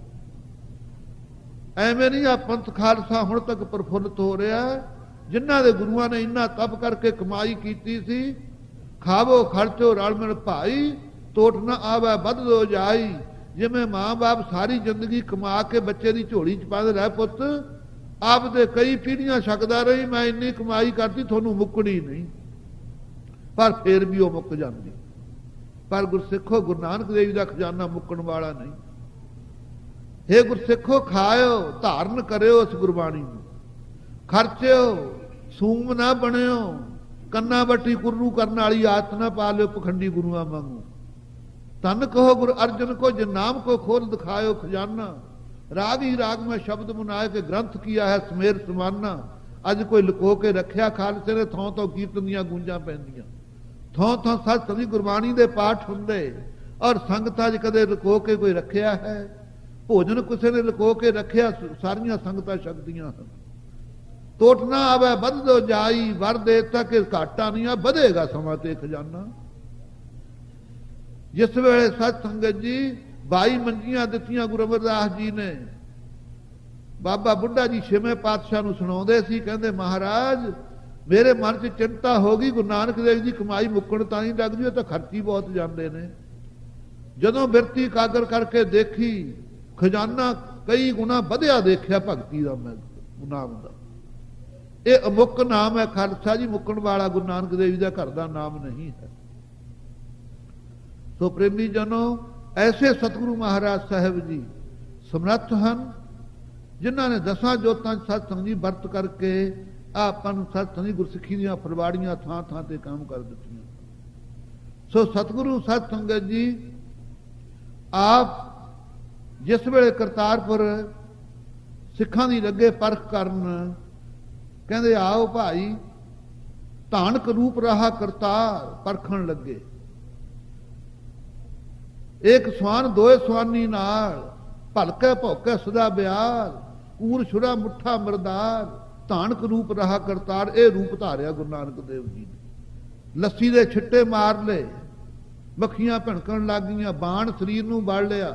ਐਵੇਂ ਨਹੀਂ ਆ ਪੰਥ ਖਾਲਸਾ ਹੁਣ ਤੱਕ ਪ੍ਰਫੁੱਲਤ ਹੋ ਰਿਹਾ। ਜਿਨ੍ਹਾਂ ਦੇ ਗੁਰੂਆਂ ਨੇ ਇੰਨਾ ਤਪ ਕਰਕੇ ਕਮਾਈ ਕੀਤੀ ਸੀ, ਖਾਵੋ ਖਰਚੋ ਰਲ ਮਿਲ ਭਾਈ, ਟੋਟ ਨਾ ਆਵੇ ਵੱਧਦੋ ਜਾਈ। ਜਿਵੇਂ ਮਾਂ ਬਾਪ ਸਾਰੀ ਜ਼ਿੰਦਗੀ ਕਮਾ ਕੇ ਬੱਚੇ ਦੀ ਝੋਲੀ ਚ ਪਾਉਂਦੇ, ਲੈ ਪੁੱਤ ਆਪਦੇ ਕਈ ਪੀੜ੍ਹੀਆਂ ਛਕਦਾ ਰਹੀ, ਮੈਂ ਇੰਨੀ ਕਮਾਈ ਕਰਦੀ ਤੁਹਾਨੂੰ ਮੁੱਕਣੀ ਨਹੀਂ, ਪਰ ਫੇਰ ਵੀ ਉਹ ਮੁੱਕ ਜਾਂਦੀ। ਪਰ ਗੁਰਸਿੱਖੋ ਗੁਰੂ ਨਾਨਕ ਦੇਵ ਜੀ ਦਾ ਖਜ਼ਾਨਾ ਮੁੱਕਣ ਵਾਲਾ ਨਹੀਂ। ਹੇ ਗੁਰਸਿੱਖੋ ਖਾਇਓ ਧਾਰਨ ਕਰਿਓ ਉਸ ਗੁਰਬਾਣੀ ਨੂੰ, ਖਰਚਿਓ ਸੂਮ ਨਾ ਬਣਿਓ, ਕੰਨਾ ਬੱਟੀ ਕੁਰਨੂ ਕਰਨ ਵਾਲੀ ਆਦਤ ਨਾ ਪਾ ਲਿਓ ਪਖੰਡੀ ਗੁਰੂਆਂ ਵਾਂਗੂ। ਤਨ ਕਹੋ ਗੁਰ ਅਰਜਨ ਕੋ ਜਿ ਨਾਮ ਕੋ ਖੋਲ ਦਿਖਾਇਓ ਖਜ਼ਾਨਾ। ਰਾਗ ਹੀ ਰਾਗ ਮੈਂ ਸ਼ਬਦ ਮੁਨਾਏ ਕੇ ਗ੍ਰੰਥ ਕੀਆ ਹੈ ਸਮੇਰ ਸਮਾਨਾ। ਅੱਜ ਕੋਈ ਲੁਕੋ ਕੇ ਰੱਖਿਆ ਖਾਲਸੇ ਨੇ, ਥੋਂ ਤੋਂ ਕੀਰਤਨ ਦੀਆਂ ਗੂੰਜਾਂ ਪੈਂਦੀਆਂ, ਥੋਂ ਥੋਂ ਸਤਿ ਦੀ ਗੁਰਬਾਣੀ ਦੇ ਪਾਠ ਹੁੰਦੇ। ਔਰ ਸੰਗਤਾਂ 'ਚ ਕਦੇ ਲੁਕੋ ਕੇ ਕੋਈ ਰੱਖਿਆ ਹੈ? ਭੋਜਨ ਕਿਸੇ ਨੇ ਲੁਕੋ ਕੇ ਰੱਖਿਆ? ਸਾਰੀਆਂ ਸੰਗਤਾਂ ਛਕਦੀਆਂ ਹਨ। ਟੋਟ ਨਾ ਆਵੇ ਵੱਧਦੋ ਜਾਈ, ਵਰ ਦੇ ਤੱਕ ਘਾਟਾ ਨਹੀਂ ਆ, ਵਧੇਗਾ ਸਮਾਂ ਤੇ ਖਜ਼ਾਨਾ। ਜਿਸ ਵੇਲੇ ਸਤ ਸੰਗਤ ਜੀ 22 ਮੰਜੀਆਂ ਦਿੱਤੀਆਂ ਗੁਰੂ ਅਮਰਦਾਸ ਜੀ ਨੇ, ਬਾਬਾ ਬੁੱਢਾ ਜੀ ਛੇਵੇਂ ਪਾਤਸ਼ਾਹ ਨੂੰ ਸੁਣਾਉਂਦੇ ਸੀ, ਕਹਿੰਦੇ ਮਹਾਰਾਜ ਮੇਰੇ ਮਨ 'ਚ ਚਿੰਤਾ ਹੋ ਗਈ, ਗੁਰੂ ਨਾਨਕ ਦੇਵ ਜੀ ਕਮਾਈ ਮੁੱਕਣ ਤਾਂ ਹੀ ਲੱਗ ਜੂ, ਤਾਂ ਖਰਚੀ ਬਹੁਤ ਜਾਂਦੇ ਨੇ। ਜਦੋਂ ਬਿਰਤੀ ਕਾਗਰ ਕਰਕੇ ਦੇਖੀ, ਖਜ਼ਾਨਾ ਕਈ ਗੁਣਾ ਵਧਿਆ ਦੇਖਿਆ ਭਗਤੀ ਦਾ, ਮੈਂ ਨਾਮ ਦਾ। ਇਹ ਅਮੁੱਕ ਨਾਮ ਹੈ ਖਾਲਸਾ ਜੀ, ਮੁੱਕਣ ਵਾਲਾ ਗੁਰੂ ਨਾਨਕ ਦੇਵ ਜੀ ਦਾ ਘਰ ਦਾ ਨਾਮ ਨਹੀਂ ਹੈ। ਸੋ ਪ੍ਰੇਮੀ ਜਨੋ, ਐਸੇ ਸਤਿਗੁਰੂ ਮਹਾਰਾਜ ਸਾਹਿਬ ਜੀ ਸਮਰੱਥ ਹਨ, ਜਿਨ੍ਹਾਂ ਨੇ ਦਸਾਂ ਜੋਤਾਂ 'ਚ ਸਤਸੰਗ ਜੀ ਵਰਤ ਕਰਕੇ ਆਪਾਂ ਨੂੰ ਸਤਸੰਗ ਦੀ ਗੁਰਸਿੱਖੀ ਦੀਆਂ ਫਰਵਾੜੀਆਂ ਥਾਂ ਥਾਂ ਤੇ ਕੰਮ ਕਰ ਦਿੱਤੀਆਂ। ਸੋ ਸਤਿਗੁਰੂ ਸਤ ਸੰਗਤ ਜੀ ਆਪ ਜਿਸ ਵੇਲੇ ਕਰਤਾਰਪੁਰ ਸਿੱਖਾਂ ਦੀ ਲੱਗੇ ਪਰਖ ਕਰਨ, ਕਹਿੰਦੇ ਆਓ ਭਾਈ ਧਾਨਕ ਰੂਪ ਰਹਾ ਕਰਤਾਰ ਪਰਖਣ ਲੱਗੇ। ਇੱਕ ਸਵਾਨ ਦੋਏ ਸਵਾਨੀ ਨਾਲ, ਭਲਕੇ ਭੌਕੇ ਸਦਾ ਬਿਆਰ, ਕੂਰ ਛੁਰਾ ਮੁੱਠਾ ਮਰਦਾਰ, ਧਾਨਕ ਰੂਪ ਰਹਾ ਕਰਤਾਰ। ਇਹ ਰੂਪ ਧਾਰਿਆ ਗੁਰੂ ਨਾਨਕ ਦੇਵ ਜੀ ਨੇ। ਲੱਸੀ ਦੇ ਛਿੱਟੇ ਮਾਰ ਲਏ, ਮੱਖੀਆਂ ਭਣਕਣ ਲੱਗ ਗਈਆਂ, ਬਾਣ ਸਰੀਰ ਨੂੰ ਵੜ ਲਿਆ,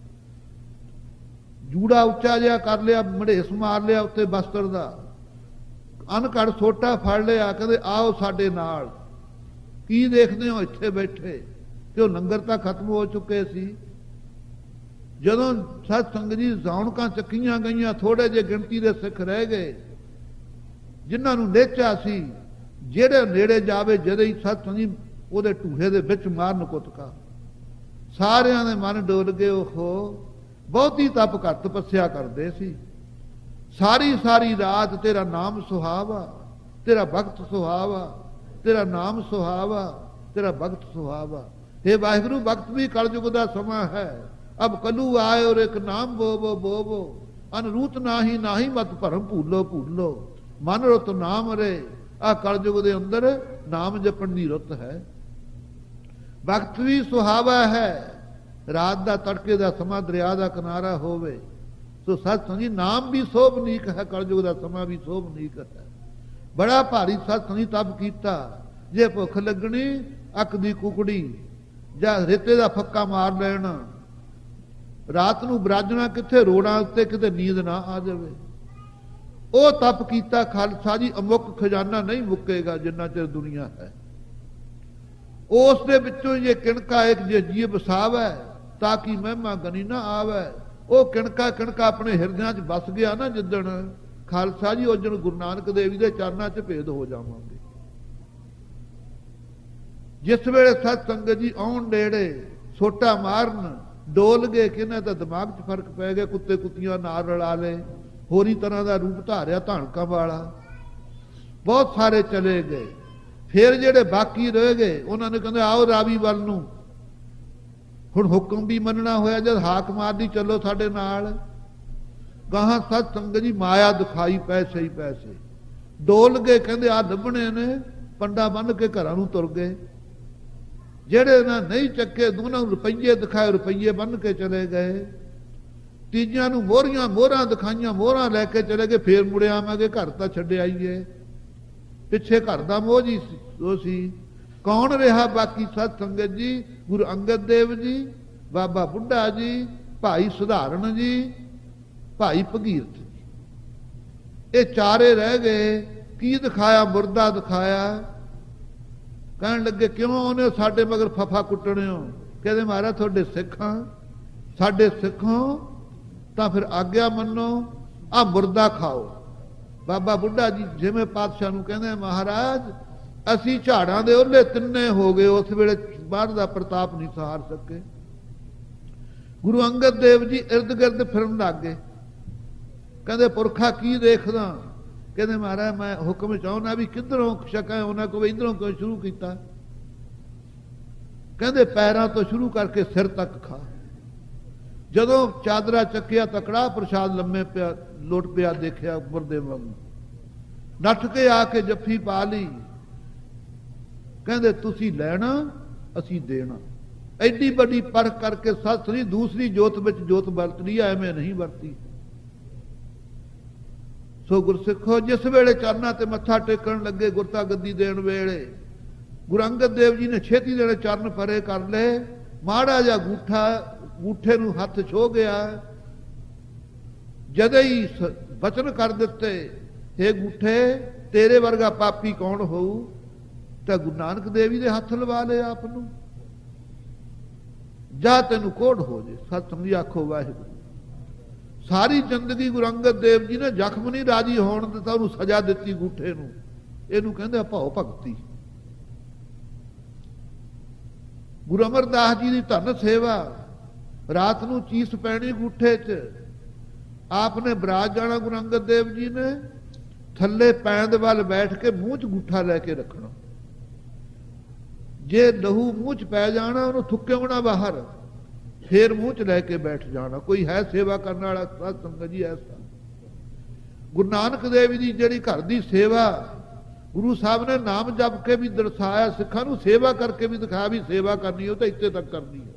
ਜੂੜਾ ਉੱਚਾ ਜਿਹਾ ਕਰ ਲਿਆ, ਮੜੇਸ ਮਾਰ ਲਿਆ ਉੱਤੇ ਬਸਤਰ ਦਾ, ਅਨਕੜ ਸੋਟਾ ਫੜ ਲਿਆ, ਕਹਿੰਦੇ ਆਓ ਸਾਡੇ ਨਾਲ। ਕੀ ਦੇਖਦੇ ਹੋ ਇੱਥੇ ਬੈਠੇ? ਕਿ ਉਹ ਲੰਗਰ ਤਾਂ ਖਤਮ ਹੋ ਚੁੱਕੇ ਸੀ। ਜਦੋਂ ਸਤ ਸੰਗਤ ਜੀ ਰੌਣਕਾਂ ਚੱਕੀਆਂ ਗਈਆਂ, ਥੋੜੇ ਜਿਹੇ ਗਿਣਤੀ ਦੇ ਸਿੱਖ ਰਹਿ ਗਏ ਜਿਨ੍ਹਾਂ ਨੂੰ ਨੇਚਾ ਸੀ, ਜਿਹੜੇ ਨੇੜੇ ਜਾਵੇ ਜਦੇ ਹੀ ਸਤ ਸੰਗਤ ਜੀ ਉਹਦੇ ਢੂਹੇ ਦੇ ਵਿੱਚ ਮਾਰਨ ਕੁੱਤਕਾ। ਸਾਰਿਆਂ ਦੇ ਮਨ ਡੋਲ ਗਏ। ਉਹ ਬਹੁਤੀ ਤਪ ਕਰ ਤਪੱਸਿਆ ਕਰਦੇ ਸੀ। ਸਾਰੀ ਸਾਰੀ ਰਾਤ ਤੇਰਾ ਨਾਮ ਸੁਹਾਵਾ, ਤੇਰਾ ਭਗਤ ਸੁਹਾਵਾ, ਤੇਰਾ ਨਾਮ ਸੁਹਾਵਾ, ਤੇਰਾ ਭਗਤ ਸੁਹਾਵਾ। हे ਵਾਹਿਗੁਰੂ, ਵਕਤ ਵੀ ਕਲਯੁਗ ਦਾ ਸਮਾਂ ਹੈ। ਅਬ ਕਲੂ ਆਏ ਔਰ ਇੱਕ ਨਾਮ ਬੋਵੋ ਬੋਵੋ, ਅਨਰੂਤ ਨਾਹੀ ਨਾਹੀ ਮਤ ਭਰਮ ਭੂਲੋ ਭੂਲੋ, ਮਨ ਰੁਤ ਨਾਮ ਰੇ। ਆ ਕਲਯੁਗ ਦੇ ਅੰਦਰ ਨਾਮ ਜਪਣ ਦੀ ਰੁੱਤ ਹੈ। ਵਕਤ ਵੀ ਸੁਹਾਵਾ ਹੈ, ਰਾਤ ਦਾ ਤੜਕੇ ਦਾ ਸਮਾਂ, ਦਰਿਆ ਦਾ ਕਿਨਾਰਾ ਹੋਵੇ। ਸੋ ਸਤ ਸੰਗੀ ਨਾਮ ਵੀ ਸੋਭਨੀਕ ਹੈ, ਕਲਯੁਗ ਦਾ ਸਮਾਂ ਵੀ ਸੋਭਨੀਕ ਹੈ। ਬੜਾ ਭਾਰੀ ਸਤ ਸੰਗੀ ਤਪ ਕੀਤਾ। ਜੇ ਭੁੱਖ ਲੱਗਣੀ, ਅੱਕ ਦੀ ਕੁਕੜੀ ਜਾਂ ਰੇਤੇ ਦਾ ਫੱਕਾ ਮਾਰ ਲੈਣਾ। ਰਾਤ ਨੂੰ ਬਰਾਜਣਾ ਕਿੱਥੇ? ਰੋੜਾਂ ਉੱਤੇ, ਕਿਤੇ ਨੀਂਦ ਨਾ ਆ ਜਾਵੇ। ਉਹ ਤਪ ਕੀਤਾ ਖਾਲਸਾ ਜੀ। ਅਮੁੱਕ ਖਜ਼ਾਨਾ ਨਹੀਂ ਮੁੱਕੇਗਾ ਜਿੰਨਾ ਚਿਰ ਦੁਨੀਆ ਹੈ। ਉਸ ਦੇ ਵਿੱਚੋਂ ਇਹ ਕਿਣਕਾ ਇੱਕ ਜੇ ਜੀਵ ਵਸਾਵੈ, ਤਾਂ ਕਿ ਮਹਿਮਾ ਗਨੀ ਨਾ ਆਵੈ। ਉਹ ਕਿਣਕਾ ਕਿਣਕਾ ਆਪਣੇ ਹਿਰਦਿਆਂ 'ਚ ਵਸ ਗਿਆ ਨਾ ਜਿੱਦਣ, ਖਾਲਸਾ ਜੀ ਉਸ ਦਿਨ ਗੁਰੂ ਨਾਨਕ ਦੇਵ ਜੀ ਦੇ ਚਰਨਾਂ 'ਚ ਭੇਦ ਹੋ ਜਾਵਾਂਗੇ। ਜਿਸ ਵੇਲੇ ਸਤ ਸੰਗਤ ਜੀ ਆਉਣ ਨੇੜੇ, ਸੋਟਾ ਮਾਰਨ, ਡੋਲ ਗਏ ਕਿ ਇਹਨਾਂ ਦਾ ਦਿਮਾਗ 'ਚ ਫਰਕ ਪੈ ਗਿਆ। ਕੁੱਤੇ ਕੁੱਤੀਆਂ ਨਾਲ ਰਲਾ ਲਏ, ਹੋਰੀ ਤਰ੍ਹਾਂ ਦਾ ਰੂਪ ਧਾਰਿਆ ਧਾਨਕਾਂ ਵਾਲਾ। ਬਹੁਤ ਸਾਰੇ ਚਲੇ ਗਏ। ਫਿਰ ਜਿਹੜੇ ਬਾਕੀ ਰਹਿ ਗਏ ਉਹਨਾਂ ਨੇ ਕਹਿੰਦੇ ਆਓ ਰਾਵੀ ਵੱਲ ਨੂੰ। ਹੁਣ ਹੁਕਮ ਵੀ ਮੰਨਣਾ ਹੋਇਆ, ਜਦ ਹਾਕ ਮਾਰਦੀ ਚੱਲੋ ਸਾਡੇ ਨਾਲ। ਗਾਹਾਂ ਸਤ ਸੰਗਤ ਜੀ ਮਾਇਆ ਦਿਖਾਈ, ਪੈਸੇ ਹੀ ਪੈਸੇ। ਡੋਲ ਗਏ, ਕਹਿੰਦੇ ਆ ਲੱਭਣੇ ਨੇ, ਪੰਡਾ ਬੰਨ੍ਹ ਕੇ ਘਰਾਂ ਨੂੰ ਤੁਰ ਗਏ। ਜਿਹੜੇ ਨਾ ਨਹੀਂ ਚੱਕੇ ਦੋਨਾਂ ਨੂੰ ਰੁਪਈਏ ਦਿਖਾਏ, ਰੁਪਈਏ ਬੰਨ੍ਹ ਕੇ ਚਲੇ ਗਏ। ਤੀਜਿਆਂ ਨੂੰ ਮੋਹਰਾਂ ਦਿਖਾਈਆਂ, ਮੋਹਰਾਂ ਲੈ ਕੇ ਚਲੇ ਗਏ। ਫੇਰ ਮੁੜੇ ਆਵਾਂਗੇ, ਘਰ ਤਾਂ ਛੱਡ ਆਈਏ। ਪਿੱਛੇ ਘਰ ਦਾ ਮੋਹ ਜੀ ਉਹ ਸੀ। ਕੌਣ ਰਿਹਾ ਬਾਕੀ ਸਤ ਸੰਗਤ ਜੀ? ਗੁਰੂ ਅੰਗਦ ਦੇਵ ਜੀ, ਬਾਬਾ ਬੁੱਢਾ ਜੀ, ਭਾਈ ਸੁਧਾਰਨ ਜੀ, ਭਾਈ ਭਗੀਰਥ ਜੀ। ਇਹ ਚਾਰੇ ਰਹਿ ਗਏ। ਕੀ ਦਿਖਾਇਆ? ਮੁਰਦਾ ਦਿਖਾਇਆ। ਕਹਿਣ ਲੱਗੇ ਕਿਉਂ ਉਹਨੇ ਸਾਡੇ ਮਗਰ ਫਫਾ ਕੁੱਟਣੇ ਹੋ? ਕਹਿੰਦੇ ਮਹਾਰਾਜ ਤੁਹਾਡੇ ਸਿੱਖਾਂ, ਸਾਡੇ ਸਿੱਖੋਂ ਤਾਂ ਫਿਰ ਆਗਿਆ ਮੰਨੋ, ਆ ਮੁਰਦਾ ਖਾਓ। ਬਾਬਾ ਬੁੱਢਾ ਜੀ ਜਿਵੇਂ ਪਾਤਸ਼ਾਹ ਨੂੰ ਕਹਿੰਦੇ ਮਹਾਰਾਜ ਅਸੀਂ ਝਾੜਾਂ ਦੇ ਉਹਲੇ ਤਿੰਨੇ ਹੋ ਗਏ। ਉਸ ਵੇਲੇ ਬਾਹਰ ਦਾ ਪ੍ਰਤਾਪ ਨਹੀਂ ਸਹਾਰ ਸਕੇ। ਗੁਰੂ ਅੰਗਦ ਦੇਵ ਜੀ ਇਰਦ ਗਿਰਦ ਫਿਰਨ ਲੱਗ ਗਏ। ਕਹਿੰਦੇ ਪੁਰਖਾ ਕੀ ਦੇਖਦਾ? ਕਹਿੰਦੇ ਮਹਾਰਾਜ ਮੈਂ ਹੁਕਮ ਚਾਹੁੰਦਾ ਵੀ ਕਿੱਧਰੋਂ ਛਕਾਂ ਉਹਨਾਂ ਕੋਲ, ਇੱਧਰੋਂ ਕਿਉਂ ਸ਼ੁਰੂ ਕੀਤਾ? ਕਹਿੰਦੇ ਪੈਰਾਂ ਤੋਂ ਸ਼ੁਰੂ ਕਰਕੇ ਸਿਰ ਤੱਕ ਖਾ। ਜਦੋਂ ਚਾਦਰਾ ਚੱਕਿਆ ਤਕੜਾ ਪ੍ਰਸ਼ਾਦ ਲੰਮੇ ਪਿਆ ਲੁੱਟ ਪਿਆ ਦੇਖਿਆ ਮੁਰਦੇ ਵਾਂਗੂ। ਨੱਠ ਕੇ ਆ ਕੇ ਜੱਫੀ ਪਾ ਲਈ। ਕਹਿੰਦੇ ਤੁਸੀਂ ਲੈਣਾ ਅਸੀਂ ਦੇਣਾ। ਐਡੀ ਵੱਡੀ ਪਰਖ ਕਰਕੇ ਸੱਸ ਨਹੀਂ, ਦੂਸਰੀ ਜੋਤ ਵਿੱਚ ਜੋਤ ਵਰਤ ਲਈ, ਐਵੇਂ ਨਹੀਂ ਵਰਤੀ। ਸੋ ਗੁਰਸਿੱਖੋ ਜਿਸ ਵੇਲੇ ਚਰਨਾਂ ਤੇ ਮੱਥਾ ਟੇਕਣ ਲੱਗੇ, ਗੁਰਤਾ ਗੱਦੀ ਦੇਣ ਵੇਲੇ ਗੁਰੂ ਅੰਗਦ ਦੇਵ ਜੀ ਨੇ ਛੇਤੀ ਦੇਣੇ ਚਰਨ ਪਰੇ ਕਰ ਲਏ। ਮਾੜਾ ਜਿਹਾ ਗੂਠੇ ਨੂੰ ਹੱਥ ਛੋ ਗਿਆ। ਜਦੇ ਹੀ ਬਚਨ ਕਰ ਦਿੱਤੇ, ਹੇ ਗੂਠੇ ਤੇਰੇ ਵਰਗਾ ਪਾਪੀ ਕੌਣ ਹੋਊ? ਤਾਂ ਗੁਰੂ ਨਾਨਕ ਦੇਵ ਜੀ ਦੇ ਹੱਥ ਲਵਾ ਲਏ ਆਪ ਨੂੰ। ਜਾ ਤੈਨੂੰ ਕੋੜ ਹੋ ਜੇ। ਸਤਿ ਜੀ ਆਖੋ ਵਾਹਿਗੁਰੂ। ਸਾਰੀ ਜ਼ਿੰਦਗੀ ਗੁਰੂ ਅੰਗਦ ਦੇਵ ਜੀ ਨੇ ਜ਼ਖਮ ਨਹੀਂ ਰਾਜੀ ਹੋਣ ਦਿੱਤਾ, ਉਹਨੂੰ ਸਜ਼ਾ ਦਿੱਤੀ ਗੂਠੇ ਨੂੰ। ਇਹਨੂੰ ਕਹਿੰਦੇ ਭਾਉ ਭਗਤੀ। ਗੁਰੂ ਅਮਰਦਾਸ ਜੀ ਦੀ ਧੰਨ ਸੇਵਾ। ਰਾਤ ਨੂੰ ਚੀਸ ਪੈਣੀ ਗੂਠੇ 'ਚ। ਆਪ ਨੇ ਬਰਾਤ ਜਾਣਾ ਗੁਰੂ ਅੰਗਦ ਦੇਵ ਜੀ ਨੇ। ਥੱਲੇ ਪੈਂਦ ਵੱਲ ਬੈਠ ਕੇ ਮੂੰਹ 'ਚ ਗੂਠਾ ਲੈ ਕੇ ਰੱਖਣਾ। ਜੇ ਲਹੂ ਮੂੰਹ 'ਚ ਪੈ ਜਾਣਾ ਉਹਨੂੰ ਥੁੱਕਿਆਉਣਾ ਬਾਹਰ, ਫੇਰ ਮੂੰਹ 'ਚ ਲੈ ਕੇ ਬੈਠ ਜਾਣਾ। ਕੋਈ ਹੈ ਸੇਵਾ ਕਰਨ ਵਾਲਾ ਸਾਧ ਸੰਗਤ ਜੀ ਐਸਾ? ਗੁਰੂ ਨਾਨਕ ਦੇਵ ਜੀ ਜਿਹੜੀ ਘਰ ਦੀ ਸੇਵਾ ਗੁਰੂ ਸਾਹਿਬ ਨੇ ਨਾਮ ਜਪ ਕੇ ਵੀ ਦਰਸਾਇਆ, ਸਿੱਖਾਂ ਨੂੰ ਸੇਵਾ ਕਰਕੇ ਵੀ ਦਿਖਾਇਆ ਵੀ ਸੇਵਾ ਕਰਨੀ ਉਹ ਤਾਂ ਇੱਥੇ ਤੱਕ ਕਰਨੀ ਹੈ।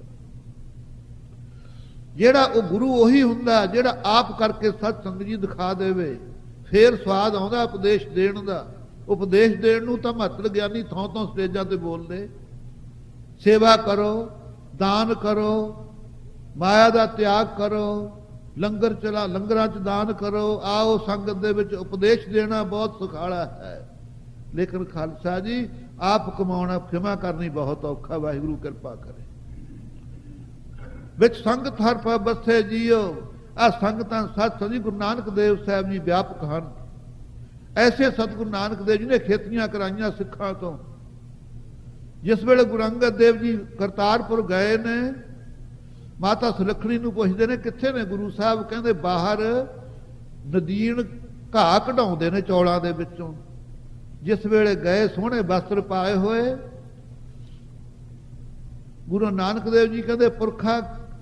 ਜਿਹੜਾ ਉਹ ਗੁਰੂ ਉਹੀ ਹੁੰਦਾ ਜਿਹੜਾ ਆਪ ਕਰਕੇ ਸਤ ਸੰਗਤ ਜੀ ਦਿਖਾ ਦੇਵੇ। ਫੇਰ ਸਵਾਦ ਆਉਂਦਾ ਉਪਦੇਸ਼ ਦੇਣ ਦਾ। ਉਪਦੇਸ਼ ਦੇਣ ਨੂੰ ਤਾਂ ਮਹੱਤਵ ਗਿਆਨੀ ਥਾਂ ਥਾਂ ਸਟੇਜਾਂ ਤੇ ਬੋਲਦੇ। ਸੇਵਾ ਕਰੋ, ਦਾਨ ਕਰੋ, ਮਾਇਆ ਦਾ ਤਿਆਗ ਕਰੋ, ਲੰਗਰ ਚਲਾ ਲੰਗਰਾਂ 'ਚ ਦਾਨ ਕਰੋ। ਆਓ ਸੰਗਤ ਦੇ ਵਿੱਚ ਉਪਦੇਸ਼ ਦੇਣਾ ਬਹੁਤ ਸੁਖਾਲਾ ਹੈ। ਲੇਕਿਨ ਖਾਲਸਾ ਜੀ ਆਪ ਕਮਾਉਣਾ ਖਿਮਾ ਕਰਨੀ ਬਹੁਤ ਔਖਾ। ਵਾਹਿਗੁਰੂ ਕਿਰਪਾ ਕਰੇ। ਵਿੱਚ ਸੰਗਤ ਹਰ ਪਾ ਬਸੇ ਜੀਓ। ਆ ਸੰਗਤਾਂ ਸਤ ਜੀ ਗੁਰੂ ਨਾਨਕ ਦੇਵ ਸਾਹਿਬ ਜੀ ਵਿਆਪਕ ਹਨ। ਐਸੇ ਸਤਿਗੁਰੂ ਨਾਨਕ ਦੇਵ ਜੀ ਨੇ ਖੇਤੀਆਂ ਕਰਾਈਆਂ ਸਿੱਖਾਂ ਤੋਂ। ਜਿਸ ਵੇਲੇ ਗੁਰੂ ਅੰਗਦ ਦੇਵ ਜੀ ਕਰਤਾਰਪੁਰ ਗਏ ਨੇ, ਮਾਤਾ ਸੁਲੱਖਣੀ ਨੂੰ ਪੁੱਛਦੇ ਨੇ ਕਿੱਥੇ ਨੇ ਗੁਰੂ ਸਾਹਿਬ? ਕਹਿੰਦੇ ਬਾਹਰ ਨਦੀਨ ਘਾਹ ਕਢਾਉਂਦੇ ਨੇ ਚੌਲਾਂ ਦੇ ਵਿੱਚੋਂ। ਜਿਸ ਵੇਲੇ ਗਏ ਸੋਹਣੇ ਵਸਤਰ ਪਾਏ ਹੋਏ, ਗੁਰੂ ਨਾਨਕ ਦੇਵ ਜੀ ਕਹਿੰਦੇ ਪੁਰਖਾ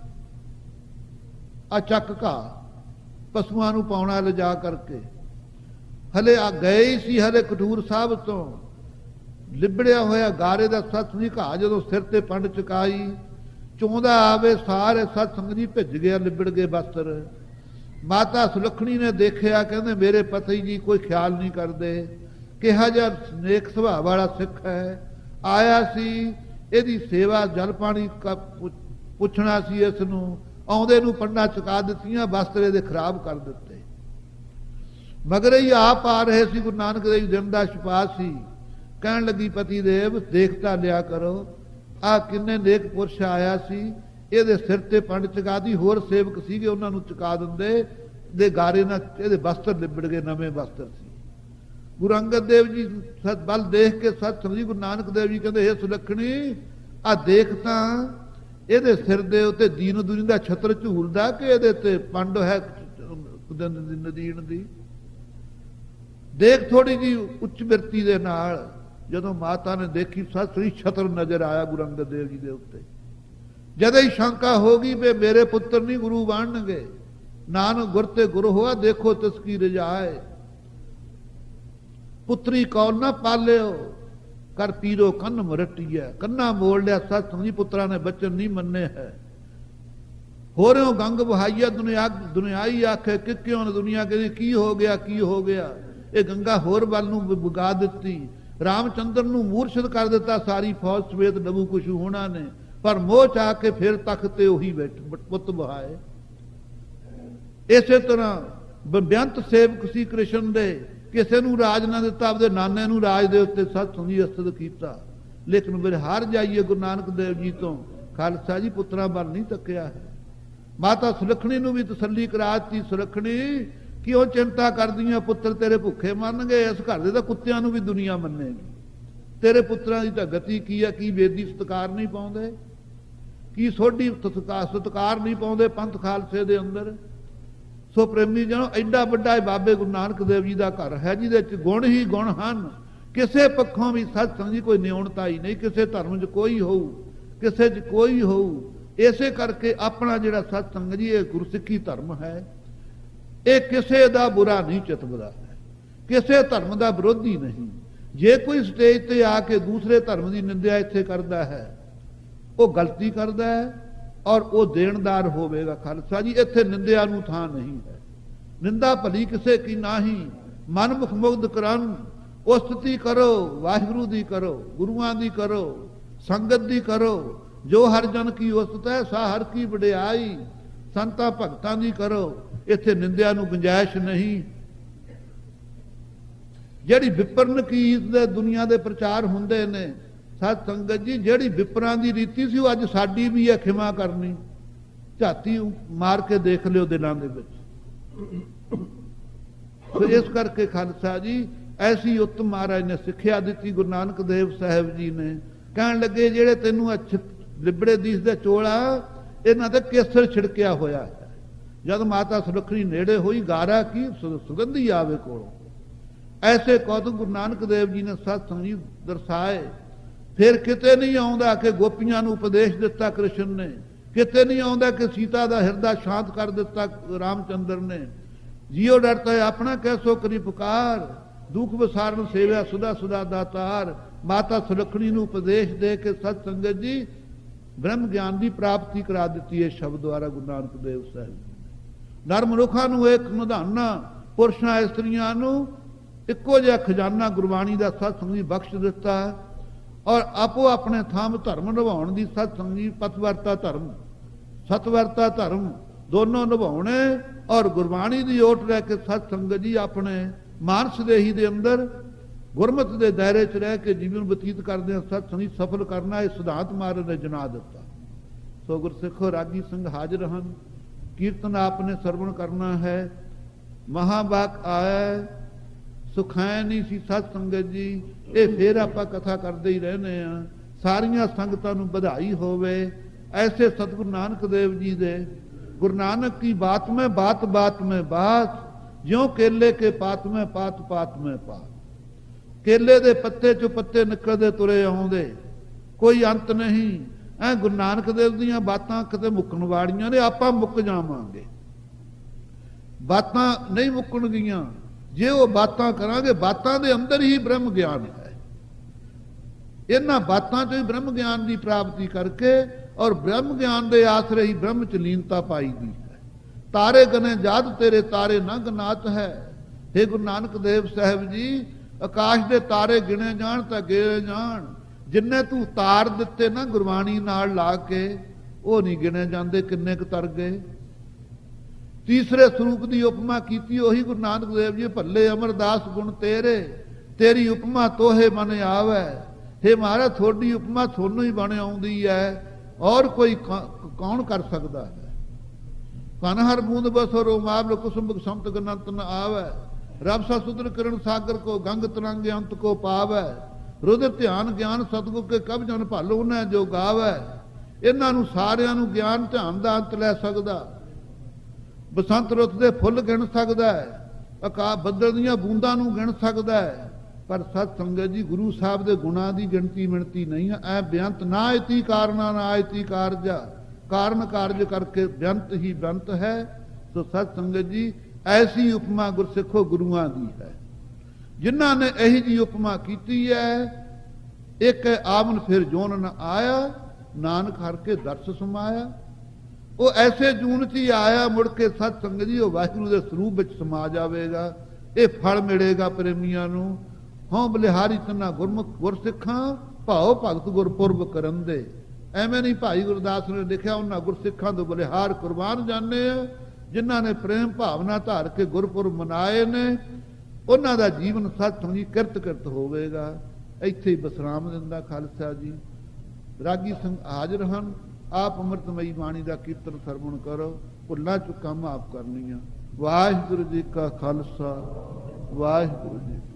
ਆ ਚੱਕ ਘਾਹ ਪਸ਼ੂਆਂ ਨੂੰ ਪਾਉਣਾ ਲਿਜਾ ਕਰਕੇ। ਹਲੇ ਆ ਗਏ ਹੀ ਸੀ, ਹਲੇ ਕਟੂਰ ਸਾਹਿਬ ਤੋਂ ਲਿਬੜਿਆ ਹੋਇਆ ਗਾਰੇ ਦਾ ਸਤਸੰਗੀ ਘਾਹ ਜਦੋਂ ਸਿਰ ਤੇ ਪੰਡ ਚੁਕਾਈ, ਚੋਂਦਾ ਆਵੇ ਸਾਰੇ ਸਤਸੰਗ ਜੀ ਭਿੱਜ ਗਿਆ, ਲਿਬੜ ਗਏ ਵਸਤਰ। ਮਾਤਾ ਸੁਲੱਖਣੀ ਨੇ ਦੇਖਿਆ, ਕਹਿੰਦੇ ਮੇਰੇ ਪਤੀ ਜੀ ਕੋਈ ਖਿਆਲ ਨਹੀਂ ਕਰਦੇ। ਕਿਹਾ ਜਿਹਾ ਨੇਕ ਸੁਭਾਅ ਵਾਲਾ ਸਿੱਖ ਹੈ, ਆਇਆ ਸੀ ਇਹਦੀ ਸੇਵਾ ਜਲ ਪਾਣੀ ਪੁੱਛਣਾ ਸੀ ਇਸ ਨੂੰ। ਆਉਂਦੇ ਨੂੰ ਪੰਡਾ ਚੁਕਾ ਦਿੱਤੀਆਂ, ਵਸਤਰ ਇਹਦੇ ਖਰਾਬ ਕਰ ਦਿੱਤੇ। ਮਗਰ ਹੀ ਆਪ ਆ ਰਹੇ ਸੀ ਗੁਰੂ ਨਾਨਕ ਦੇਵ ਦਿਨ ਦਾ ਛਪਾ ਸੀ। ਕਹਿਣ ਲੱਗੀ ਪਤੀ ਦੇਵ ਦੇਖਤਾ ਲਿਆ ਕਰੋ, ਆ ਕਿੰਨੇ ਨੇਕ ਪੁਰਸ਼ ਆਇਆ ਸੀ, ਇਹਦੇ ਸਿਰ ਤੇ ਪੰਡ ਚੁਕਾ ਦੀ। ਹੋਰ ਸੇਵਕ ਸੀਗੇ ਉਹਨਾਂ ਨੂੰ ਚੁਕਾ ਦਿੰਦੇ, ਦੇ ਗਾਰੇ ਨਾਲ ਇਹਦੇ ਵਸਤਰ ਲਿਬੜ ਗਏ, ਨਵੇਂ ਵਸਤਰ ਸੀ। ਗੁਰੂ ਅੰਗਦ ਦੇਵ ਜੀ ਬਲ ਦੇਖ ਕੇ ਸਤ ਸੰਗਤ ਜੀ ਗੁਰੂ ਨਾਨਕ ਦੇਵ ਜੀ ਕਹਿੰਦੇ ਇਹ ਸੁਲੱਖਣੀ ਆ ਦੇਖ ਤਾਂ ਇਹਦੇ ਸਿਰ ਦੇ ਉੱਤੇ ਦੀਨ ਦੁਨੀ ਦਾ ਛਤਰ ਝੂਲਦਾ ਕਿ ਇਹਦੇ ਤੇ ਪੰਡ ਹੈ ਨਦੀਨ ਦੀ। ਦੇਖ ਥੋੜੀ ਜੀ ਉੱਚ ਬਿਰਤੀ ਦੇ ਨਾਲ। ਜਦੋਂ ਮਾਤਾ ਨੇ ਦੇਖੀ ਸਤ ਸ੍ਰੀ ਛਤਰ ਨਜ਼ਰ ਆਇਆ ਗੁਰੂ ਅੰਗਦ ਦੇਵ ਜੀ ਦੇ ਉੱਤੇ। ਜਦ ਹੀ ਸ਼ੰਕਾ ਹੋ ਗਈ ਵੀ ਮੇਰੇ ਪੁੱਤਰ ਨਹੀਂ ਗੁਰੂ ਬਣਨਗੇ। ਨਾਨਕ ਗੁਰ ਤੇ ਗੁਰ ਹੋਆ ਦੇਖੋ ਤਿਸ ਕੀ ਰਜਾਏ। ਪੁੱਤਰੀ ਕੌਲ ਨਾ ਪਾਲਿਓ, ਕਰ ਪੀਰੋ ਕੰਨ ਮਰਟੀਐ। ਕੰਨਾ ਮੋੜ ਲਿਆ ਸਤ ਸੰਗੀ ਪੁੱਤਰਾਂ ਨੇ ਬਚਨ ਨਹੀਂ ਮੰਨੇ ਹੈ। ਹੋਰਿਓ ਗੰਗ ਵਹਾਈਆ ਦੁਨਿਆਈ ਆਖੇ ਕਿ ਕਿਉਂ ਦੁਨੀਆ ਕਹਿੰਦੀ ਕੀ ਹੋ ਗਿਆ ਕੀ ਹੋ ਗਿਆ। ਇਹ ਗੰਗਾ ਹੋਰ ਵੱਲ ਨੂੰ ਵਗਾ ਦਿੱਤੀ। ਰਾਮਚੰਦਰ ਨੂੰ ਮੂਰਛਿਤ ਕਰ ਦਿੱਤਾ ਸਾਰੀ ਫੌਜ ਸਮੇਤ ਡਬੂ ਕੁਸ਼ੂ ਹੋਣਾ ਨੇ। ਪਰ ਮੋਹ ਚ ਆ ਕੇ ਫਿਰ ਤਖਤ ਤੇ ਉਹੀ ਪੁੱਤ ਬਹਾਏ। ਇਸੇ ਤਰ੍ਹਾਂ ਬੇਅੰਤ ਸੇਵਕ ਸੀ ਕ੍ਰਿਸ਼ਨ ਦੇ। ਕਿਸੇ ਨੂੰ ਰਾਜ ਨਾ ਦਿੱਤਾ, ਆਪਦੇ ਨਾਨੇ ਨੂੰ ਰਾਜ ਦੇ ਉੱਤੇ ਸਤ ਸੰਗੀ ਅਸਤ ਕੀਤਾ। ਲੇਕਿਨ ਫਿਰ ਹਾਰ ਜਾਈਏ ਗੁਰੂ ਨਾਨਕ ਦੇਵ ਜੀ ਤੋਂ ਖਾਲਸਾ ਜੀ ਪੁੱਤਰਾਂ ਵੱਲ ਨਹੀਂ ਤੱਕਿਆ ਹੈ। ਮਾਤਾ ਸੁਲੱਖਣੀ ਨੂੰ ਵੀ ਤਸੱਲੀ ਕਰਾ ਦਿੱਤੀ, ਸੁਲੱਖਣੀ ਕਿਉਂ ਚਿੰਤਾ ਕਰਦੀਆਂ, ਪੁੱਤਰ ਤੇਰੇ ਭੁੱਖੇ ਮਰਨਗੇ। ਇਸ ਘਰ ਦੇ ਤਾਂ ਕੁੱਤਿਆਂ ਨੂੰ ਵੀ ਦੁਨੀਆ ਮੰਨੇਗੀ। ਤੇਰੇ ਪੁੱਤਰਾਂ ਦੀ ਤਾਂ ਗਤੀ ਕੀ ਹੈ? ਕੀ ਬੇਦੀ ਸਤਕਾਰ ਨਹੀਂ ਪਾਉਂਦੇ, ਕੀ ਸੋਢੀ ਸਤਕਾਰ ਨਹੀਂ ਪਾਉਂਦੇ ਪੰਥ ਖਾਲਸੇ ਦੇ ਅੰਦਰ। ਸੋ ਪ੍ਰੇਮੀ ਜਨੋ, ਐਡਾ ਵੱਡਾ ਬਾਬੇ ਗੁਰੂ ਨਾਨਕ ਦੇਵ ਜੀ ਦਾ ਘਰ ਹੈ ਜਿਹਦੇ ਚ ਗੁਣ ਹੀ ਗੁਣ ਹਨ। ਕਿਸੇ ਪੱਖੋਂ ਵੀ ਸਤ ਸੰਗੀ ਕੋਈ ਨਿਉਣਤਾ ਹੀ ਨਹੀਂ। ਕਿਸੇ ਧਰਮ 'ਚ ਕੋਈ ਹੋਊ, ਕਿਸੇ 'ਚ ਕੋਈ ਹੋਊ। ਇਸੇ ਕਰਕੇ ਆਪਣਾ ਜਿਹੜਾ ਸਤ ਸੰਗ ਜੀ ਇਹ ਗੁਰਸਿੱਖੀ ਧਰਮ ਹੈ, ਇਹ ਕਿਸੇ ਦਾ ਬੁਰਾ ਨਹੀਂ ਚਿਤਵਦਾ ਹੈ, ਕਿਸੇ ਧਰਮ ਦਾ ਵਿਰੋਧੀ ਨਹੀਂ। ਜੇ ਕੋਈ ਸਟੇਜ ਤੇ ਆ ਕੇ ਦੂਸਰੇ ਧਰਮ ਦੀ ਨਿੰਦਿਆ ਇੱਥੇ ਕਰਦਾ ਹੈ, ਉਹ ਗਲਤੀ ਕਰਦਾ ਹੈ ਔਰ ਉਹ ਦੇਣਦਾਰ ਹੋਵੇਗਾ। ਖਾਲਸਾ ਜੀ ਇੱਥੇ ਨਿੰਦਿਆ ਨੂੰ ਥਾਂ ਨਹੀਂ ਹੈ। ਨਿੰਦਾ ਭਲੀ ਕਿਸੇ ਕੀ ਨਾਹੀ, ਮਨ ਮੁਖ ਮੁਗਧ ਕਰਨ। ਉਸਤਤੀ ਕਰੋ ਵਾਹਿਗੁਰੂ ਦੀ ਕਰੋ, ਗੁਰੂਆਂ ਦੀ ਕਰੋ, ਸੰਗਤ ਦੀ ਕਰੋ। ਜੋ ਹਰ ਜਨ ਕੀ ਉਸਤ ਹੈ ਸਾ ਹਰ ਕੀ ਵਡਿਆਈ। ਸੰਤਾਂ ਭਗਤਾਂ ਦੀ ਕਰੋ, ਇੱਥੇ ਨਿੰਦਿਆ ਨੂੰ ਗੁੰਜਾਇਸ਼ ਨਹੀਂ। ਜਿਹੜੀ ਵਿਪਰਨ ਕੀ ਦੇ ਦੁਨੀਆ ਦੇ ਪ੍ਰਚਾਰ ਹੁੰਦੇ ਨੇ ਸਤ ਸੰਗਤ ਜੀ, ਜਿਹੜੀ ਵਿਪਰਾਂ ਦੀ ਰੀਤੀ ਸੀ ਉਹ ਅੱਜ ਸਾਡੀ ਵੀ ਹੈ ਖਿਮਾ ਕਰਨੀ। ਝਾਤੀ ਮਾਰ ਕੇ ਦੇਖ ਲਿਓ ਦਿਲਾਂ ਦੇ ਵਿੱਚ। ਸੋ ਇਸ ਕਰਕੇ ਖਾਲਸਾ ਜੀ ਐਸੀ ਉੱਤਮ ਮਹਾਰਾਜ ਨੇ ਸਿੱਖਿਆ ਦਿੱਤੀ ਗੁਰੂ ਨਾਨਕ ਦੇਵ ਸਾਹਿਬ ਜੀ ਨੇ। ਕਹਿਣ ਲੱਗੇ ਜਿਹੜੇ ਤੈਨੂੰ ਲਿਬੜੇ ਦਿਸਦੇ ਚੋਲਾ, ਇਹਨਾਂ ਤੇ ਕੇਸਰ ਛਿੜਕਿਆ ਹੋਇਆ ਹੈ। ਜਦ ਮਾਤਾ ਸੁਲੱਖਣੀ ਨੇੜੇ ਹੋਈ, ਗਾਰਾ ਕੀ ਸੁਗੰਧੀ ਆਵੇ ਕੋਲੋਂ। ਐਸੇ ਕੌਤਕ ਗੁਰੂ ਨਾਨਕ ਦੇਵ ਜੀ ਨੇ ਸਤ ਸੰਗੀ ਦਰਸਾਏ। ਫਿਰ ਕਿਤੇ ਨਹੀਂ ਆਉਂਦਾ ਕਿ ਗੋਪੀਆਂ ਨੂੰ ਉਪਦੇਸ਼ ਦਿੱਤਾ ਕ੍ਰਿਸ਼ਨ ਨੇ, ਕਿਤੇ ਨਹੀਂ ਆਉਂਦਾ ਕਿ ਸੀਤਾ ਦਾ ਹਿਰਦਾ ਸ਼ਾਂਤ ਕਰ ਦਿੱਤਾ ਰਾਮਚੰਦਰ ਨੇ। ਜੀਓ ਡਰਤਾ ਹੈ ਆਪਣਾ ਕੈਸੋ ਕਰੀ ਪੁਕਾਰ, ਦੁੱਖ ਵਿਸਾਰਨ ਸੇਵਿਆ ਸੁਦਾ ਸੁਦਾ ਦਾਤਾਰ। ਮਾਤਾ ਸੁਲੱਖਣੀ ਨੂੰ ਉਪਦੇਸ਼ ਦੇ ਕੇ ਸਤ ਸੰਗਤ ਜੀ ਬ੍ਰਹਮ ਗਿਆਨ ਦੀ ਪ੍ਰਾਪਤੀ ਕਰਾ ਦਿੱਤੀ ਹੈ ਸ਼ਬਦ ਦੁਆਰਾ ਗੁਰੂ ਨਾਨਕ ਦੇਵ ਸਾਹਿਬ। ਨਰ ਮਨੁੱਖਾਂ ਨੂੰ ਇੱਕ ਨਿਧਾਨਾ, ਪੁਰਸ਼ਾਂ ਇਸਤਰੀਆਂ ਨੂੰ ਇੱਕੋ ਜਿਹਾ ਖਜ਼ਾਨਾ ਗੁਰਬਾਣੀ ਦਾ ਸਤ ਸੰਗੀ ਬਖਸ਼ ਦਿੱਤਾ। ਔਰ ਆਪੋ ਆਪਣੇ ਥਾਮ ਧਰਮ ਨਿਭਾਉਣ ਦੀ ਸਤ ਸੰਗੀ ਪਤਵਰਤਾ ਧਰਮ ਸਤਵਰਤਾ ਧਰਮ ਦੋਨੋਂ ਨਿਭਾਉਣੇ ਔਰ ਗੁਰਬਾਣੀ ਦੀ ਓਟ ਰਹਿ ਕੇ ਸਤ ਸੰਗਤ ਜੀ ਆਪਣੇ ਮਾਨਸ ਦੇਹੀ ਦੇ ਅੰਦਰ ਗੁਰਮਤ ਦੇ ਦਾਇਰੇ 'ਚ ਰਹਿ ਕੇ ਜੀਵਨ ਬਤੀਤ ਕਰਦੇ ਸਤ ਸੰਗੀ ਸਫਲ ਕਰਨਾ ਇਹ ਸਿਧਾਂਤ ਮਹਾਰਾਜ ਨੇ ਜਨਾ ਦਿੱਤਾ। ਸੋ ਗੁਰਸਿੱਖੋ ਰਾਗੀ ਸਿੰਘ ਹਾਜ਼ਰ ਹਨ। ਕੀਰਤਨ ਆਪਨੇ ਸਰਵਣ ਕਰਨਾ ਹੈ। ਮਹਾਵਾਕ ਆਇਆ ਸੁਖਾਇ ਨਹੀਂ ਸੀ ਸਤ ਸੰਗਤ ਜੀ। ਇਹ ਫੇਰ ਆਪਾਂ ਕਥਾ ਕਰਦੇ ਹੀ ਰਹਿੰਦੇ ਆ। ਸਾਰੀਆਂ ਸੰਗਤਾਂ ਨੂੰ ਵਧਾਈ ਹੋਵੇ ਐਸੇ ਸਤਿਗੁਰੂ ਨਾਨਕ ਦੇਵ ਜੀ ਦੇ। ਗੁਰੂ ਨਾਨਕ ਕੀ ਬਾਤ ਮੈਂ ਬਾਤ ਬਾਤ ਮੈਂ ਬਾਤ, ਜਿਉਂ ਕੇਲੇ ਕੇ ਪਾਤ ਮੈਂ ਪਾਤ ਪਾਤ ਮੈਂ ਪਾਤ। ਕੇਲੇ ਦੇ ਪੱਤੇ ਚੋਂ ਪੱਤੇ ਨਿਕਲਦੇ ਤੁਰੇ ਆਉਂਦੇ, ਕੋਈ ਅੰਤ ਨਹੀਂ। ਐ ਗੁਰੂ ਨਾਨਕ ਦੇਵ ਦੀਆਂ ਬਾਤਾਂ ਕਿਤੇ ਮੁੱਕਣ ਵਾਲੀਆਂ ਨੇ, ਆਪਾਂ ਮੁੱਕ ਜਾਵਾਂਗੇ। ਬਾਤਾਂ ਨਹੀਂ ਮੁੱਕਣਗੀਆਂ ਜੇ ਉਹ ਬਾਤਾਂ ਕਰਾਂਗੇ। ਬਾਤਾਂ ਦੇ ਅੰਦਰ ਹੀ ਬ੍ਰਹਮ ਗਿਆਨ ਹੈ। ਇਹਨਾਂ ਬਾਤਾਂ ਤੋਂ ਹੀ ਬ੍ਰਹਮ ਗਿਆਨ ਦੀ ਪ੍ਰਾਪਤੀ ਕਰਕੇ ਔਰ ਬ੍ਰਹਮ ਗਿਆਨ ਦੇ ਆਸਰੇ ਹੀ ਬ੍ਰਹਮ ਚ ਲੀਨਤਾ ਪਾਈ ਦੀ ਹੈ। ਤਾਰੇ ਗਨੇ ਜਾਦ ਤੇਰੇ ਤਾਰੇ ਨਾ ਗਨਾਤ ਹੈ। हे ਗੁਰੂ ਨਾਨਕ ਦੇਵ ਸਾਹਿਬ ਜੀ, ਆਕਾਸ਼ ਦੇ ਤਾਰੇ ਗਿਣੇ ਜਾਣ ਤਾਂ ਗਿਣੇ ਜਾਣ। ਜਿੰਨੇ ਤੂੰ ਤਾਰ ਦਿੱਤੇ ਨਾ ਗੁਰਬਾਣੀ ਨਾਲ ਲਾ ਕੇ, ਉਹ ਨਹੀਂ ਗਿਣੇ ਜਾਂਦੇ ਕਿੰਨੇ ਕੁ ਤਰ ਗਏ। ਤੀਸਰੇ ਸਰੂਪ ਦੀ ਉਪਮਾ ਕੀਤੀ ਉਹੀ ਗੁਰੂ ਨਾਨਕ ਦੇਵ ਜੀ। ਭੱਲੇ ਅਮਰਦਾਸ ਗੁਣ ਤੇਰੇ, ਤੇਰੀ ਉਪਮਾ ਤੋਹੇ ਮਨ ਆਵੇ। हे ਮਹਾਰਾਜ, ਤੁਹਾਡੀ ਉਪਮਾ ਤੁਹਾਨੂੰ ਹੀ ਬਣ ਆਉਂਦੀ ਹੈ, ਔਰ ਕੋਈ ਕੌਣ ਕਰ ਸਕਦਾ ਹੈ। ਕਨ ਹਰ ਬੂੰਦ ਬਸੋ ਰੋਮਾਵ ਕੁਸੁੰਭ ਸੰਤ ਗਨੰਤ ਨ ਆਵੇ। ਰਬ ਸਾ ਸੁਦਰ ਕਿਰਨ ਸਾਗਰ ਕੋ ਗੰਗ ਤਰੰਗ ਅੰਤ ਕੋ ਪਾਵੇ। ਰੁਦਰ ਧਿਆਨ ਗਿਆਨ ਸਤਿਗੁਰ ਕੇ ਕਬ ਜਨ ਭਾਲੋ ਨਾ ਜੋ ਗਾਵੇ। ਇਹਨਾਂ ਨੂੰ ਸਾਰਿਆਂ ਨੂੰ ਗਿਆਨ ਧਿਆਨ ਦਾ ਅੰਤ ਲੈ ਸਕਦਾ। ਬਸੰਤ ਰੁੱਤ ਦੇ ਫੁੱਲ ਗਿਣ ਸਕਦਾ ਹੈ, ਆਕਾਸ਼ ਬੱਦਲ ਦੀਆਂ ਬੂੰਦਾਂ ਨੂੰ ਗਿਣ ਸਕਦਾ ਹੈ। ਪਰ ਸਤ ਸੰਗਤ ਜੀ ਗੁਰੂ ਸਾਹਿਬ ਦੇ ਗੁਣਾਂ ਦੀ ਗਿਣਤੀ ਮਿਣਤੀ ਨਹੀਂ ਹੈ। ਐ ਬੇਅੰਤ ਨਾ ਇਤੀ ਕਾਰਨਾ ਨਾ ਇਤੀ ਕਾਰਜਾ, ਕਾਰਨ ਕਾਰਜ ਕਰਕੇ ਬੇਅੰਤ ਹੀ ਬੇਅੰਤ ਹੈ। ਸੋ ਸਤ ਸੰਗਤ ਜੀ ਐਸੀ ਉਪਮਾ ਗੁਰਸਿੱਖੋ ਗੁਰੂਆਂ ਦੀ ਹੈ। ਜਿਨ੍ਹਾਂ ਨੇ ਇਹੀ ਜੀ ਉਪਮਾ ਕੀਤੀ ਹੈ ਇੱਕ ਆਵਨ ਫਿਰ ਜੋਨ ਨ ਆਇਆ, ਨਾਨਕ ਹਰ ਕੇ ਦਰਸ ਸਮਾਇਆ। ਉਹ ਐਸੇ ਜੂਨ 'ਚ ਹੀ ਆਇਆ, ਮੁੜ ਕੇ ਸਤ ਸੰਗਤ ਜੀ ਉਹ ਵਾਹਿਗੁਰੂ ਦੇ ਸਰੂਪ ਵਿੱਚ ਸਮਾ ਜਾਵੇਗਾ। ਇਹ ਫਲ ਮਿਲੇਗਾ ਪ੍ਰੇਮੀਆਂ ਨੂੰ। ਹਉ ਬਲਿਹਾਰੀ ਤਨਾ ਗੁਰਮੁਖ ਗੁਰਸਿੱਖਾਂ, ਭਾਉ ਭਗਤ ਗੁਰਪੁਰਬ ਕਰਨ ਦੇ। ਐਵੇਂ ਨਹੀਂ ਭਾਈ ਗੁਰਦਾਸ ਨੇ ਲਿਖਿਆ, ਉਹਨਾਂ ਗੁਰਸਿੱਖਾਂ ਤੋਂ ਬਲਿਹਾਰ ਕੁਰਬਾਨ ਜਾਂਦੇ ਆ ਜਿਨ੍ਹਾਂ ਨੇ ਪ੍ਰੇਮ ਭਾਵਨਾ ਧਾਰ ਕੇ ਗੁਰਪੁਰਬ ਮਨਾਏ ਨੇ। ਉਹਨਾਂ ਦਾ ਜੀਵਨ ਸਤ ਸੰਗੀ ਕਿਰਤ ਕਿਰਤ ਹੋਵੇਗਾ। ਇੱਥੇ ਹੀ ਵਿਸਰਾਮ ਦਿੰਦਾ ਖਾਲਸਾ ਜੀ। ਰਾਗੀ ਸਿੰਘ ਹਾਜ਼ਰ ਹਨ। ਆਪ ਅੰਮ੍ਰਿਤਮਈ ਬਾਣੀ ਦਾ ਕੀਰਤਨ ਸਰਵਣ ਕਰੋ। ਭੁੱਲਾਂ ਚੁੱਕਾਂ ਮਾਫ ਕਰਨੀਆਂ। ਵਾਹਿਗੁਰੂ ਜੀ ਕਾ ਖਾਲਸਾ, ਵਾਹਿਗੁਰੂ ਜੀ।